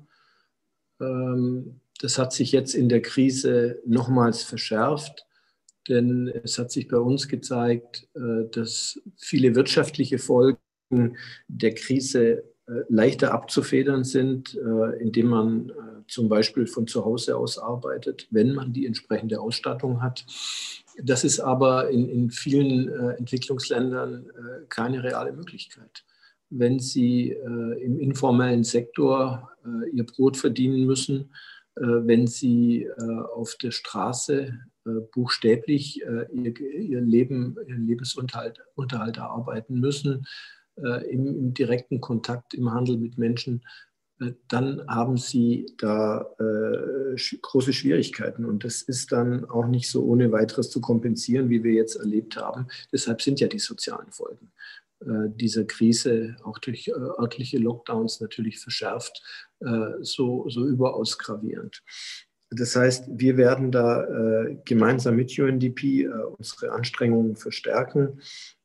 Ähm, das hat sich jetzt in der Krise nochmals verschärft, denn es hat sich bei uns gezeigt, äh, dass viele wirtschaftliche Folgen der Krise äh, leichter abzufedern sind, äh, indem man äh, zum Beispiel von zu Hause aus arbeitet, wenn man die entsprechende Ausstattung hat. Das ist aber in, in vielen äh, Entwicklungsländern äh, keine reale Möglichkeit. Wenn sie äh, im informellen Sektor äh, ihr Brot verdienen müssen, äh, wenn sie äh, auf der Straße äh, buchstäblich äh, ihr, ihr Leben, ihren Lebensunterhalt Unterhalt erarbeiten müssen, äh, im, im direkten Kontakt, im Handel mit Menschen, äh, dann haben sie da äh, sch große Schwierigkeiten. Und das ist dann auch nicht so ohne weiteres zu kompensieren, wie wir jetzt erlebt haben. Deshalb sind ja die sozialen Folgen dieser Krise auch durch örtliche Lockdowns natürlich verschärft, so, so überaus gravierend. Das heißt, wir werden da gemeinsam mit U N D P unsere Anstrengungen verstärken,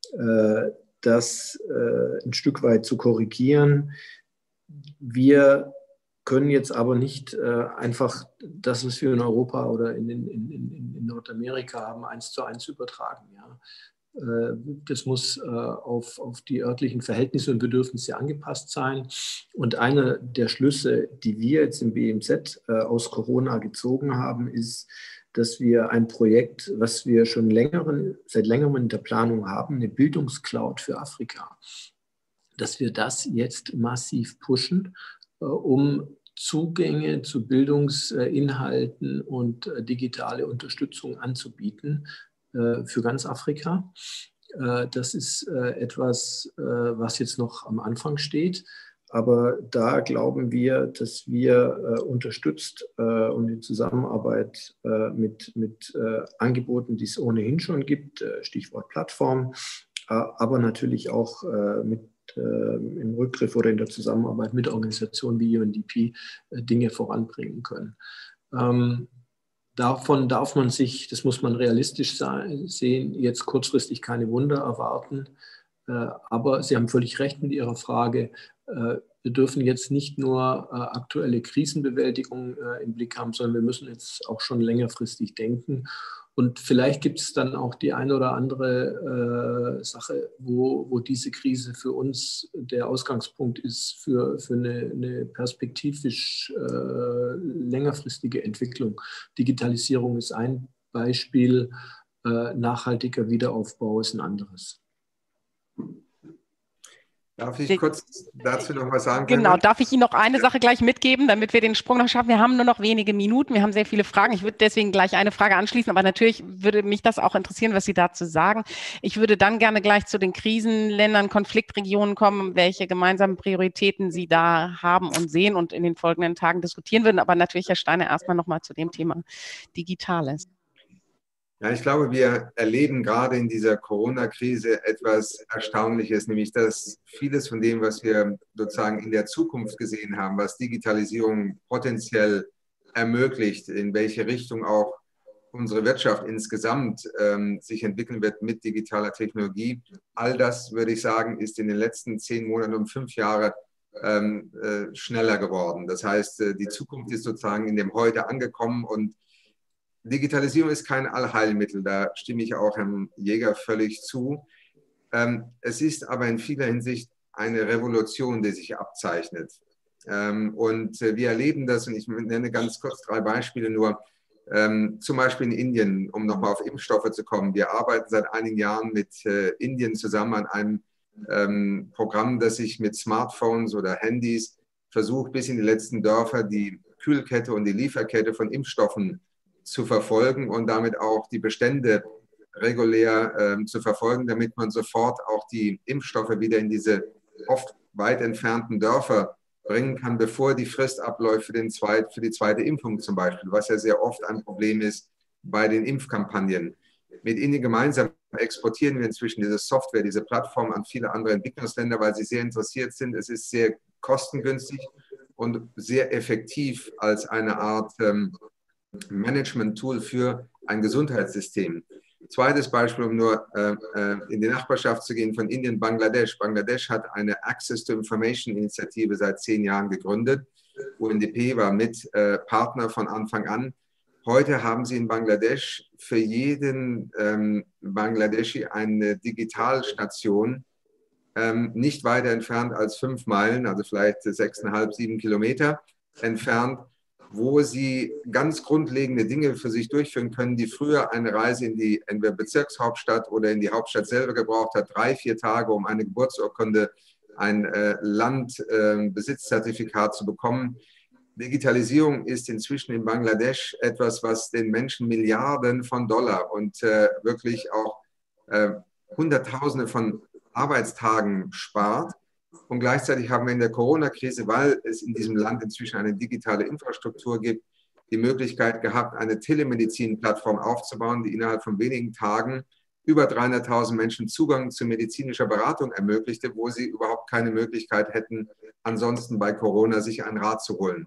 das ein Stück weit zu korrigieren. Wir können jetzt aber nicht einfach das, was wir in Europa oder in, in, in, in Nordamerika haben, eins zu eins übertragen. Ja. Das muss auf, auf die örtlichen Verhältnisse und Bedürfnisse angepasst sein. Und einer der Schlüsse, die wir jetzt im B M Z aus Corona gezogen haben, ist, dass wir ein Projekt, was wir schon längeren, seit längerem in der Planung haben, eine Bildungscloud für Afrika, dass wir das jetzt massiv pushen, um Zugänge zu Bildungsinhalten und digitale Unterstützung anzubieten für ganz Afrika. Das ist etwas, was jetzt noch am Anfang steht. Aber da glauben wir, dass wir unterstützt und in Zusammenarbeit mit, mit Angeboten, die es ohnehin schon gibt, Stichwort Plattform, aber natürlich auch mit im Rückgriff oder in der Zusammenarbeit mit Organisationen wie U N D P Dinge voranbringen können. Davon darf man sich, das muss man realistisch sehen, jetzt kurzfristig keine Wunder erwarten. Aber Sie haben völlig recht mit Ihrer Frage. Wir dürfen jetzt nicht nur aktuelle Krisenbewältigung im Blick haben, sondern wir müssen jetzt auch schon längerfristig denken. Und vielleicht gibt es dann auch die eine oder andere äh, Sache, wo, wo diese Krise für uns der Ausgangspunkt ist für, für eine, eine perspektivisch äh, längerfristige Entwicklung. Digitalisierung ist ein Beispiel, äh, nachhaltiger Wiederaufbau ist ein anderes. Darf ich kurz dazu noch was sagen? Genau, darf ich Ihnen noch eine Sache gleich mitgeben, damit wir den Sprung noch schaffen? Wir haben nur noch wenige Minuten, wir haben sehr viele Fragen. Ich würde deswegen gleich eine Frage anschließen, aber natürlich würde mich das auch interessieren, was Sie dazu sagen. Ich würde dann gerne gleich zu den Krisenländern, Konfliktregionen kommen, welche gemeinsamen Prioritäten Sie da haben und sehen und in den folgenden Tagen diskutieren würden. Aber natürlich, Herr Steiner, erstmal nochmal zu dem Thema Digitales. Ja, ich glaube, wir erleben gerade in dieser Corona-Krise etwas Erstaunliches, nämlich dass vieles von dem, was wir sozusagen in der Zukunft gesehen haben, was Digitalisierung potenziell ermöglicht, in welche Richtung auch unsere Wirtschaft insgesamt ähm, sich entwickeln wird mit digitaler Technologie, all das, würde ich sagen, ist in den letzten zehn Monaten um fünf Jahre ähm, äh, schneller geworden. Das heißt, äh, die Zukunft ist sozusagen in dem Heute angekommen und Digitalisierung ist kein Allheilmittel, da stimme ich auch Herrn Jäger völlig zu. Ähm, es ist aber in vieler Hinsicht eine Revolution, die sich abzeichnet. Ähm, und äh, wir erleben das, und ich nenne ganz kurz drei Beispiele nur, ähm, zum Beispiel in Indien, um nochmal auf Impfstoffe zu kommen. Wir arbeiten seit einigen Jahren mit äh, Indien zusammen an einem ähm, Programm, das sich mit Smartphones oder Handys versucht, bis in die letzten Dörfer die Kühlkette und die Lieferkette von Impfstoffen zu verfolgen und damit auch die Bestände regulär äh, zu verfolgen, damit man sofort auch die Impfstoffe wieder in diese oft weit entfernten Dörfer bringen kann, bevor die Frist abläuft für, den zweit, für die zweite Impfung zum Beispiel, was ja sehr oft ein Problem ist bei den Impfkampagnen. Mit Indien gemeinsam exportieren wir inzwischen diese Software, diese Plattform an viele andere Entwicklungsländer, weil sie sehr interessiert sind. Es ist sehr kostengünstig und sehr effektiv als eine Art ähm, Management-Tool für ein Gesundheitssystem. Zweites Beispiel, um nur äh, in die Nachbarschaft zu gehen, von Indien, Bangladesch. Bangladesch hat eine Access to Information Initiative seit zehn Jahren gegründet. U N D P war mit äh, Partner von Anfang an. Heute haben sie in Bangladesch für jeden ähm, Bangladeschi eine Digitalstation, ähm, nicht weiter entfernt als fünf Meilen, also vielleicht sechseinhalb, sieben Kilometer entfernt, wo sie ganz grundlegende Dinge für sich durchführen können, die früher eine Reise in die entweder Bezirkshauptstadt oder in die Hauptstadt selber gebraucht hat, drei, vier Tage, um eine Geburtsurkunde, ein äh, Landbesitzzertifikat äh, zu bekommen. Digitalisierung ist inzwischen in Bangladesch etwas, was den Menschen Milliarden von Dollar und äh, wirklich auch äh, Hunderttausende von Arbeitstagen spart. Und gleichzeitig haben wir in der Corona-Krise, weil es in diesem Land inzwischen eine digitale Infrastruktur gibt, die Möglichkeit gehabt, eine Telemedizin-Plattform aufzubauen, die innerhalb von wenigen Tagen über dreihunderttausend Menschen Zugang zu medizinischer Beratung ermöglichte, wo sie überhaupt keine Möglichkeit hätten, ansonsten bei Corona sich einen Rat zu holen.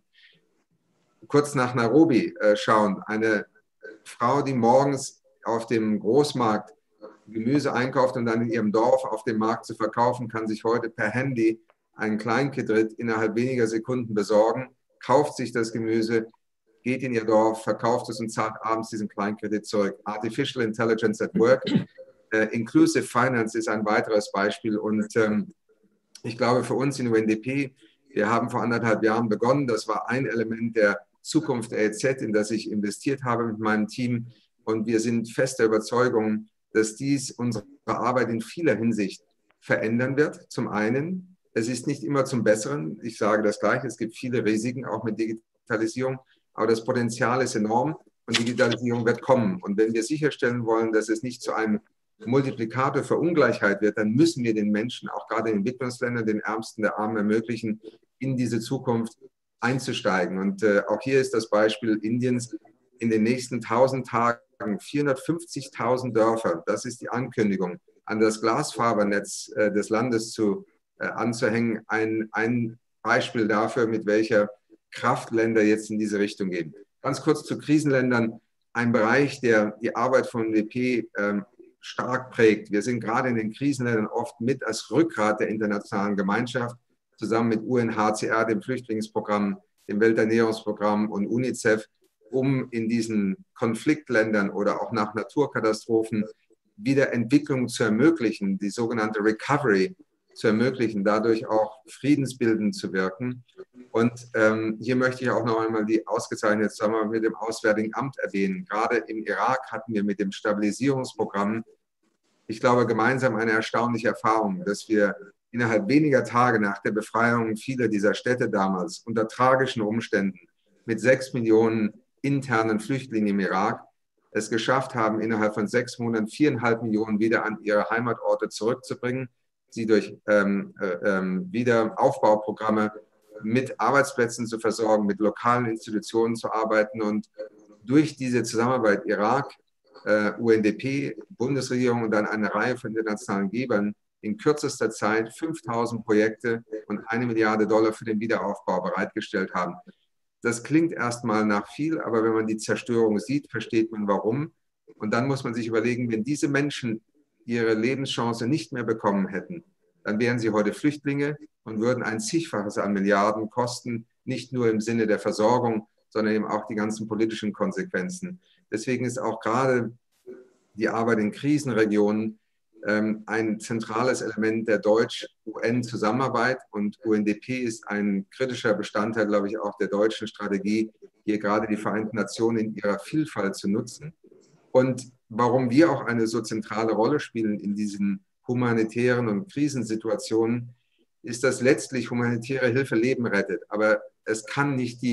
Kurz nach Nairobi äh, schauen, eine Frau, die morgens auf dem Großmarkt Gemüse einkauft und dann in ihrem Dorf auf dem Markt zu verkaufen, kann sich heute per Handy einen Kleinkredit innerhalb weniger Sekunden besorgen, kauft sich das Gemüse, geht in ihr Dorf, verkauft es und zahlt abends diesen Kleinkredit zurück. Artificial Intelligence at Work. Uh, Inclusive Finance ist ein weiteres Beispiel und ähm, ich glaube für uns in U N D P, wir haben vor anderthalb Jahren begonnen, das war ein Element der Zukunft der E Z, in das ich investiert habe mit meinem Team und wir sind fester Überzeugung, dass dies unsere Arbeit in vieler Hinsicht verändern wird. Zum einen, es ist nicht immer zum Besseren. Ich sage das gleich, es gibt viele Risiken, auch mit Digitalisierung, aber das Potenzial ist enorm und Digitalisierung wird kommen. Und wenn wir sicherstellen wollen, dass es nicht zu einem Multiplikator für Ungleichheit wird, dann müssen wir den Menschen, auch gerade in Entwicklungsländern, den Ärmsten der Armen ermöglichen, in diese Zukunft einzusteigen. Und äh, auch hier ist das Beispiel Indiens in den nächsten tausend Tagen vierhundertfünfzigtausend Dörfer, das ist die Ankündigung, an das Glasfabernetz äh, des Landes zu, äh, anzuhängen. Ein, ein Beispiel dafür, mit welcher Kraft Länder jetzt in diese Richtung gehen. Ganz kurz zu Krisenländern. Ein Bereich, der die Arbeit von U N D P äh, stark prägt. Wir sind gerade in den Krisenländern oft mit als Rückgrat der internationalen Gemeinschaft, zusammen mit U N H C R, dem Flüchtlingsprogramm, dem Welternährungsprogramm und UNICEF, um in diesen Konfliktländern oder auch nach Naturkatastrophen wieder Entwicklung zu ermöglichen, die sogenannte Recovery zu ermöglichen, dadurch auch friedensbildend zu wirken. Und ähm, hier möchte ich auch noch einmal die ausgezeichnete Zusammenarbeit mit dem Auswärtigen Amt erwähnen. Gerade im Irak hatten wir mit dem Stabilisierungsprogramm, ich glaube, gemeinsam eine erstaunliche Erfahrung, dass wir innerhalb weniger Tage nach der Befreiung vieler dieser Städte damals unter tragischen Umständen mit sechs Millionen internen Flüchtlingen im Irak es geschafft haben, innerhalb von sechs Monaten viereinhalb Millionen wieder an ihre Heimatorte zurückzubringen, sie durch ähm, äh, Wiederaufbauprogramme mit Arbeitsplätzen zu versorgen, mit lokalen Institutionen zu arbeiten und durch diese Zusammenarbeit Irak, äh, U N D P, Bundesregierung und dann eine Reihe von internationalen Gebern in kürzester Zeit fünftausend Projekte und eine Milliarde Dollar für den Wiederaufbau bereitgestellt haben. Das klingt erstmal nach viel, aber wenn man die Zerstörung sieht, versteht man warum. Und dann muss man sich überlegen, wenn diese Menschen ihre Lebenschance nicht mehr bekommen hätten, dann wären sie heute Flüchtlinge und würden ein Zigfaches an Milliarden kosten, nicht nur im Sinne der Versorgung, sondern eben auch die ganzen politischen Konsequenzen. Deswegen ist auch gerade die Arbeit in Krisenregionen ähm, ein zentrales Element der Deutsch-U N-Zusammenarbeit und U N D P ist ein kritischer Bestandteil, glaube ich, auch der deutschen Strategie, hier gerade die Vereinten Nationen in ihrer Vielfalt zu nutzen. Und warum wir auch eine so zentrale Rolle spielen in diesen humanitären und Krisensituationen, ist, dass letztlich humanitäre Hilfe Leben rettet. Aber es kann nicht die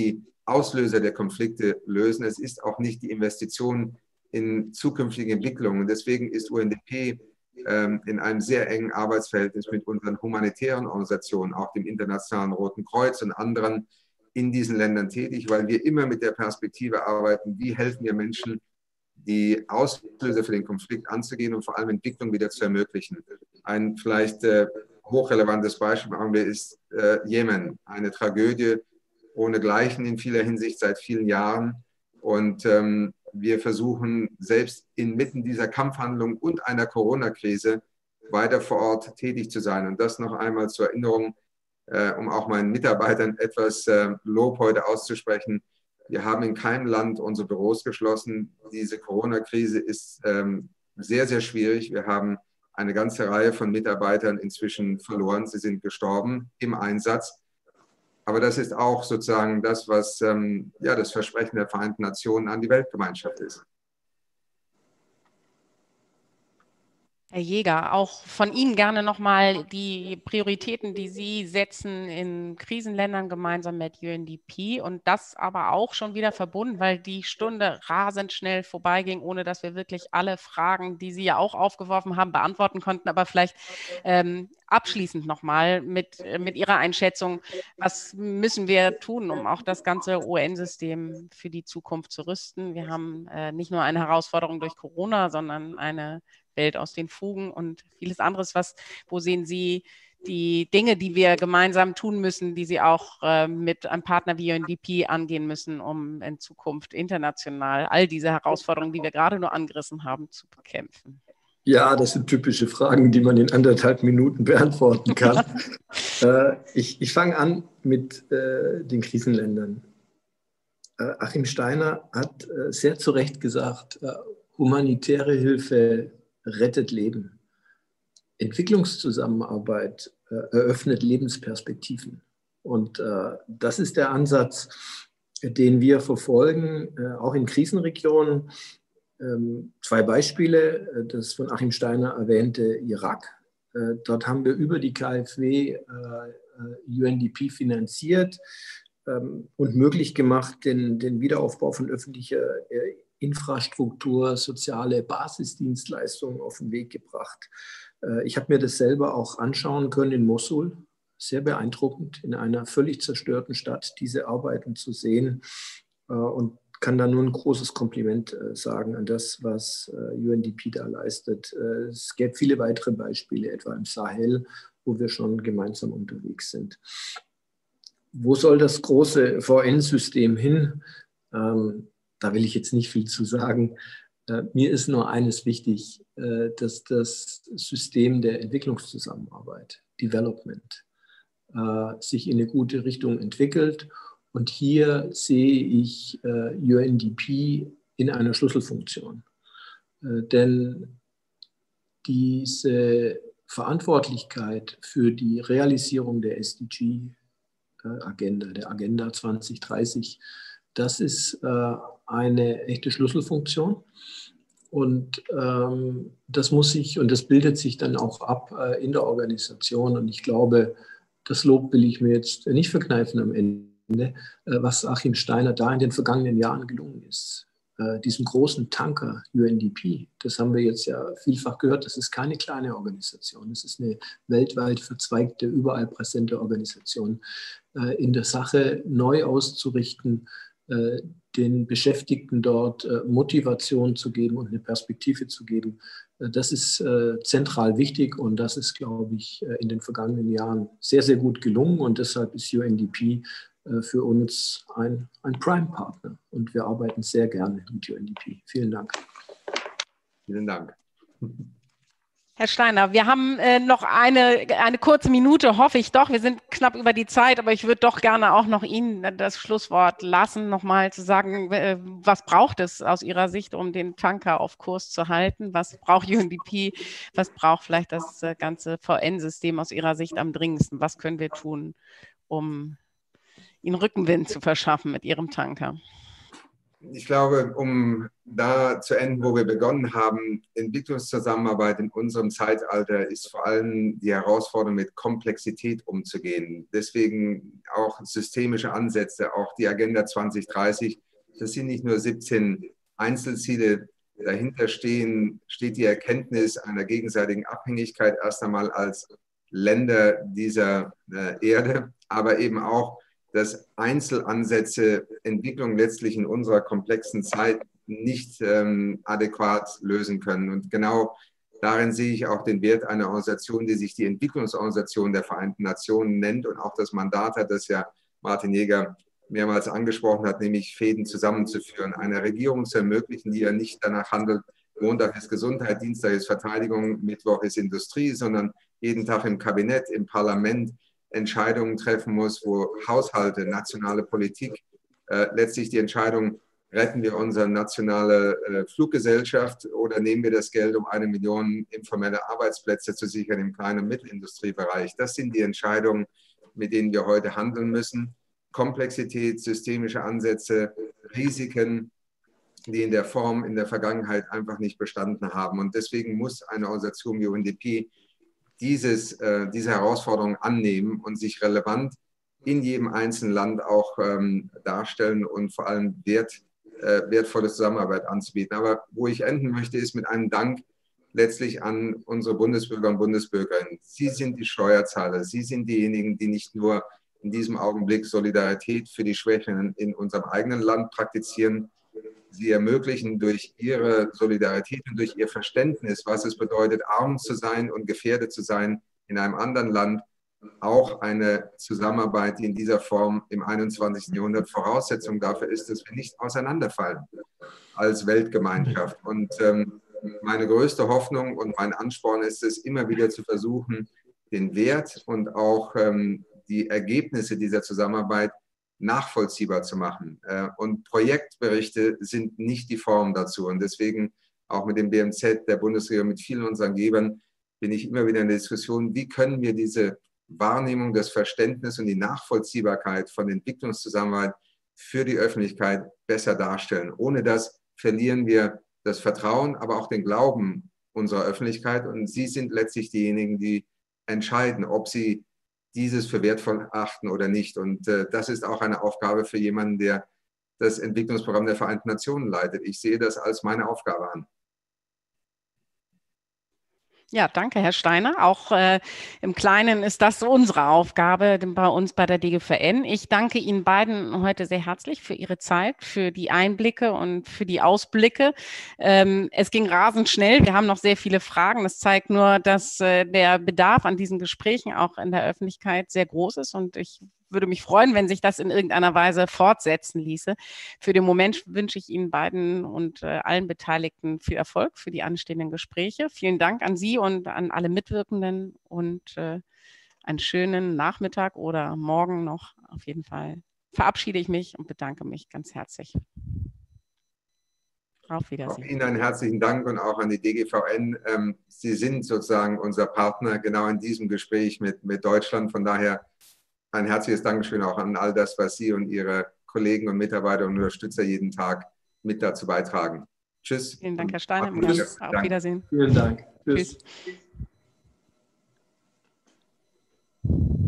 Auslöser der Konflikte lösen. Es ist auch nicht die Investition in zukünftige Entwicklungen. Deswegen ist U N D P ähm, in einem sehr engen Arbeitsverhältnis mit unseren humanitären Organisationen, auch dem Internationalen Roten Kreuz und anderen in diesen Ländern tätig, weil wir immer mit der Perspektive arbeiten, wie helfen wir Menschen, die Auslöser für den Konflikt anzugehen und vor allem Entwicklung wieder zu ermöglichen. Ein vielleicht äh, hochrelevantes Beispiel haben wir ist äh, Jemen, eine Tragödie ohnegleichen in vieler Hinsicht seit vielen Jahren. Und ähm, wir versuchen selbst inmitten dieser Kampfhandlung und einer Corona-Krise weiter vor Ort tätig zu sein. Und das noch einmal zur Erinnerung, äh, um auch meinen Mitarbeitern etwas äh, Lob heute auszusprechen. Wir haben in keinem Land unsere Büros geschlossen. Diese Corona-Krise ist ähm, sehr, sehr schwierig. Wir haben eine ganze Reihe von Mitarbeitern inzwischen verloren. Sie sind gestorben im Einsatz. Aber das ist auch sozusagen das, was ähm, ja, das Versprechen der Vereinten Nationen an die Weltgemeinschaft ist. Herr Jäger, auch von Ihnen gerne nochmal die Prioritäten, die Sie setzen in Krisenländern gemeinsam mit U N D P und das aber auch schon wieder verbunden, weil die Stunde rasend schnell vorbeiging, ohne dass wir wirklich alle Fragen, die Sie ja auch aufgeworfen haben, beantworten konnten. Aber vielleicht ähm, abschließend nochmal mit, äh, mit Ihrer Einschätzung, was müssen wir tun, um auch das ganze U N-System für die Zukunft zu rüsten? Wir haben äh, nicht nur eine Herausforderung durch Corona, sondern eine Welt aus den Fugen und vieles anderes. Was, wo sehen Sie die Dinge, die wir gemeinsam tun müssen, die Sie auch äh, mit einem Partner wie U N D P angehen müssen, um in Zukunft international all diese Herausforderungen, die wir gerade nur angerissen haben, zu bekämpfen? Ja, das sind typische Fragen, die man in anderthalb Minuten beantworten kann. äh, ich ich fange an mit äh, den Krisenländern. Äh, Achim Steiner hat äh, sehr zu Recht gesagt, äh, humanitäre Hilfe rettet Leben. Entwicklungszusammenarbeit äh, eröffnet Lebensperspektiven. Und äh, das ist der Ansatz, den wir verfolgen, äh, auch in Krisenregionen. Ähm, zwei Beispiele, das von Achim Steiner erwähnte Irak. Äh, dort haben wir über die K f W äh, U N D P finanziert ähm, und möglich gemacht, den, den Wiederaufbau von öffentlicher äh, Infrastruktur, soziale Basisdienstleistungen auf den Weg gebracht. Ich habe mir das selber auch anschauen können in Mosul. Sehr beeindruckend, in einer völlig zerstörten Stadt diese Arbeiten zu sehen und kann da nur ein großes Kompliment sagen an das, was U N D P da leistet. Es gäbe viele weitere Beispiele, etwa im Sahel, wo wir schon gemeinsam unterwegs sind. Wo soll das große V N-System hin? Da will ich jetzt nicht viel zu sagen. Äh, mir ist nur eines wichtig, äh, dass das System der Entwicklungszusammenarbeit, Development, äh, sich in eine gute Richtung entwickelt. Und hier sehe ich äh, U N D P in einer Schlüsselfunktion. Äh, denn diese Verantwortlichkeit für die Realisierung der S D G-Agenda, der Agenda zwanzig dreißig, das ist äh, eine echte Schlüsselfunktion und ähm, das muss sich und das bildet sich dann auch ab äh, in der Organisation und ich glaube, das Lob will ich mir jetzt nicht verkneifen am Ende, äh, was Achim Steiner da in den vergangenen Jahren gelungen ist. Äh, diesem großen Tanker U N D P, das haben wir jetzt ja vielfach gehört, das ist keine kleine Organisation, das ist eine weltweit verzweigte, überall präsente Organisation, äh, in der Sache neu auszurichten, den Beschäftigten dort Motivation zu geben und eine Perspektive zu geben. Das ist zentral wichtig und das ist, glaube ich, in den vergangenen Jahren sehr, sehr gut gelungen und deshalb ist U N D P für uns ein, ein Prime-Partner und wir arbeiten sehr gerne mit U N D P. Vielen Dank. Vielen Dank. Herr Steiner, wir haben äh, noch eine, eine kurze Minute, hoffe ich doch. Wir sind knapp über die Zeit, aber ich würde doch gerne auch noch Ihnen das Schlusswort lassen, nochmal zu sagen, äh, was braucht es aus Ihrer Sicht, um den Tanker auf Kurs zu halten? Was braucht U N D P? Was braucht vielleicht das äh, ganze V N-System aus Ihrer Sicht am dringendsten? Was können wir tun, um Ihnen Rückenwind zu verschaffen mit Ihrem Tanker? ich glaube, um da zu enden, wo wir begonnen haben, Entwicklungszusammenarbeit in unserem Zeitalter ist vor allem die Herausforderung, mit Komplexität umzugehen. Deswegen auch systemische Ansätze, auch die Agenda zwanzig dreißig. Das sind nicht nur siebzehn Einzelziele. Dahinter stehen, steht die Erkenntnis einer gegenseitigen Abhängigkeit erst einmal als Länder dieser äh, Erde, aber eben auch, dass Einzelansätze Entwicklung letztlich in unserer komplexen Zeit nicht ähm, adäquat lösen können. Und genau darin sehe ich auch den Wert einer Organisation, die sich die Entwicklungsorganisation der Vereinten Nationen nennt und auch das Mandat hat, das ja Martin Jäger mehrmals angesprochen hat, nämlich Fäden zusammenzuführen, einer Regierung zu ermöglichen, die ja nicht danach handelt, Montag ist Gesundheit, Dienstag ist Verteidigung, Mittwoch ist Industrie, sondern jeden Tag im Kabinett, im Parlament Entscheidungen treffen muss, wo Haushalte, nationale Politik äh, letztlich die Entscheidung, retten wir unsere nationale äh, Fluggesellschaft oder nehmen wir das Geld, um eine Million informelle Arbeitsplätze zu sichern im kleinen und Mittelindustriebereich. Das sind die Entscheidungen, mit denen wir heute handeln müssen. Komplexität, systemische Ansätze, Risiken, die in der Form in der Vergangenheit einfach nicht bestanden haben. Und deswegen muss eine Organisation wie U N D P Dieses, äh, diese Herausforderung annehmen und sich relevant in jedem einzelnen Land auch ähm, darstellen und vor allem wert, äh, wertvolle Zusammenarbeit anzubieten. Aber wo ich enden möchte, ist mit einem Dank letztlich an unsere Bundesbürger und Bundesbürgerinnen. Sie sind die Steuerzahler, Sie sind diejenigen, die nicht nur in diesem Augenblick Solidarität für die Schwächeren in unserem eigenen Land praktizieren. Sie ermöglichen durch ihre Solidarität und durch ihr Verständnis, was es bedeutet, arm zu sein und gefährdet zu sein in einem anderen Land, auch eine Zusammenarbeit, die in dieser Form im einundzwanzigsten Jahrhundert Voraussetzung dafür ist, dass wir nicht auseinanderfallen als Weltgemeinschaft. Und ähm, meine größte Hoffnung und mein Ansporn ist es, immer wieder zu versuchen, den Wert und auch ähm, die Ergebnisse dieser Zusammenarbeit nachvollziehbar zu machen. Und Projektberichte sind nicht die Form dazu. Und deswegen auch mit dem B M Z der Bundesregierung, mit vielen unseren Gebern, bin ich immer wieder in der Diskussion, wie können wir diese Wahrnehmung, das Verständnis und die Nachvollziehbarkeit von Entwicklungszusammenarbeit für die Öffentlichkeit besser darstellen. Ohne das verlieren wir das Vertrauen, aber auch den Glauben unserer Öffentlichkeit. Und Sie sind letztlich diejenigen, die entscheiden, ob sie dieses für wertvoll achten oder nicht. Und äh, das ist auch eine Aufgabe für jemanden, der das Entwicklungsprogramm der Vereinten Nationen leitet. Ich sehe das als meine Aufgabe an. Ja, danke, Herr Steiner. Auch äh, im Kleinen ist das unsere Aufgabe bei uns bei der D G V N. Ich danke Ihnen beiden heute sehr herzlich für Ihre Zeit, für die Einblicke und für die Ausblicke. Ähm, es ging rasend schnell. Wir haben noch sehr viele Fragen. Das zeigt nur, dass äh, der Bedarf an diesen Gesprächen auch in der Öffentlichkeit sehr groß ist. Und ich würde mich freuen, wenn sich das in irgendeiner Weise fortsetzen ließe. Für den Moment wünsche ich Ihnen beiden und äh, allen Beteiligten viel Erfolg für die anstehenden Gespräche. Vielen Dank an Sie und an alle Mitwirkenden und äh, einen schönen Nachmittag oder morgen noch. Auf jeden Fall verabschiede ich mich und bedanke mich ganz herzlich. Auf Wiedersehen. Auch Ihnen einen herzlichen Dank und auch an die D G V N. Ähm, Sie sind sozusagen unser Partner genau in diesem Gespräch mit, mit Deutschland. Von daher ein herzliches Dankeschön auch an all das, was Sie und Ihre Kollegen und Mitarbeiter und Unterstützer jeden Tag mit dazu beitragen. Tschüss. Vielen Dank, Herr Steiner. Tschüss. Auf Wiedersehen. Vielen Dank. Tschüss. Tschüss.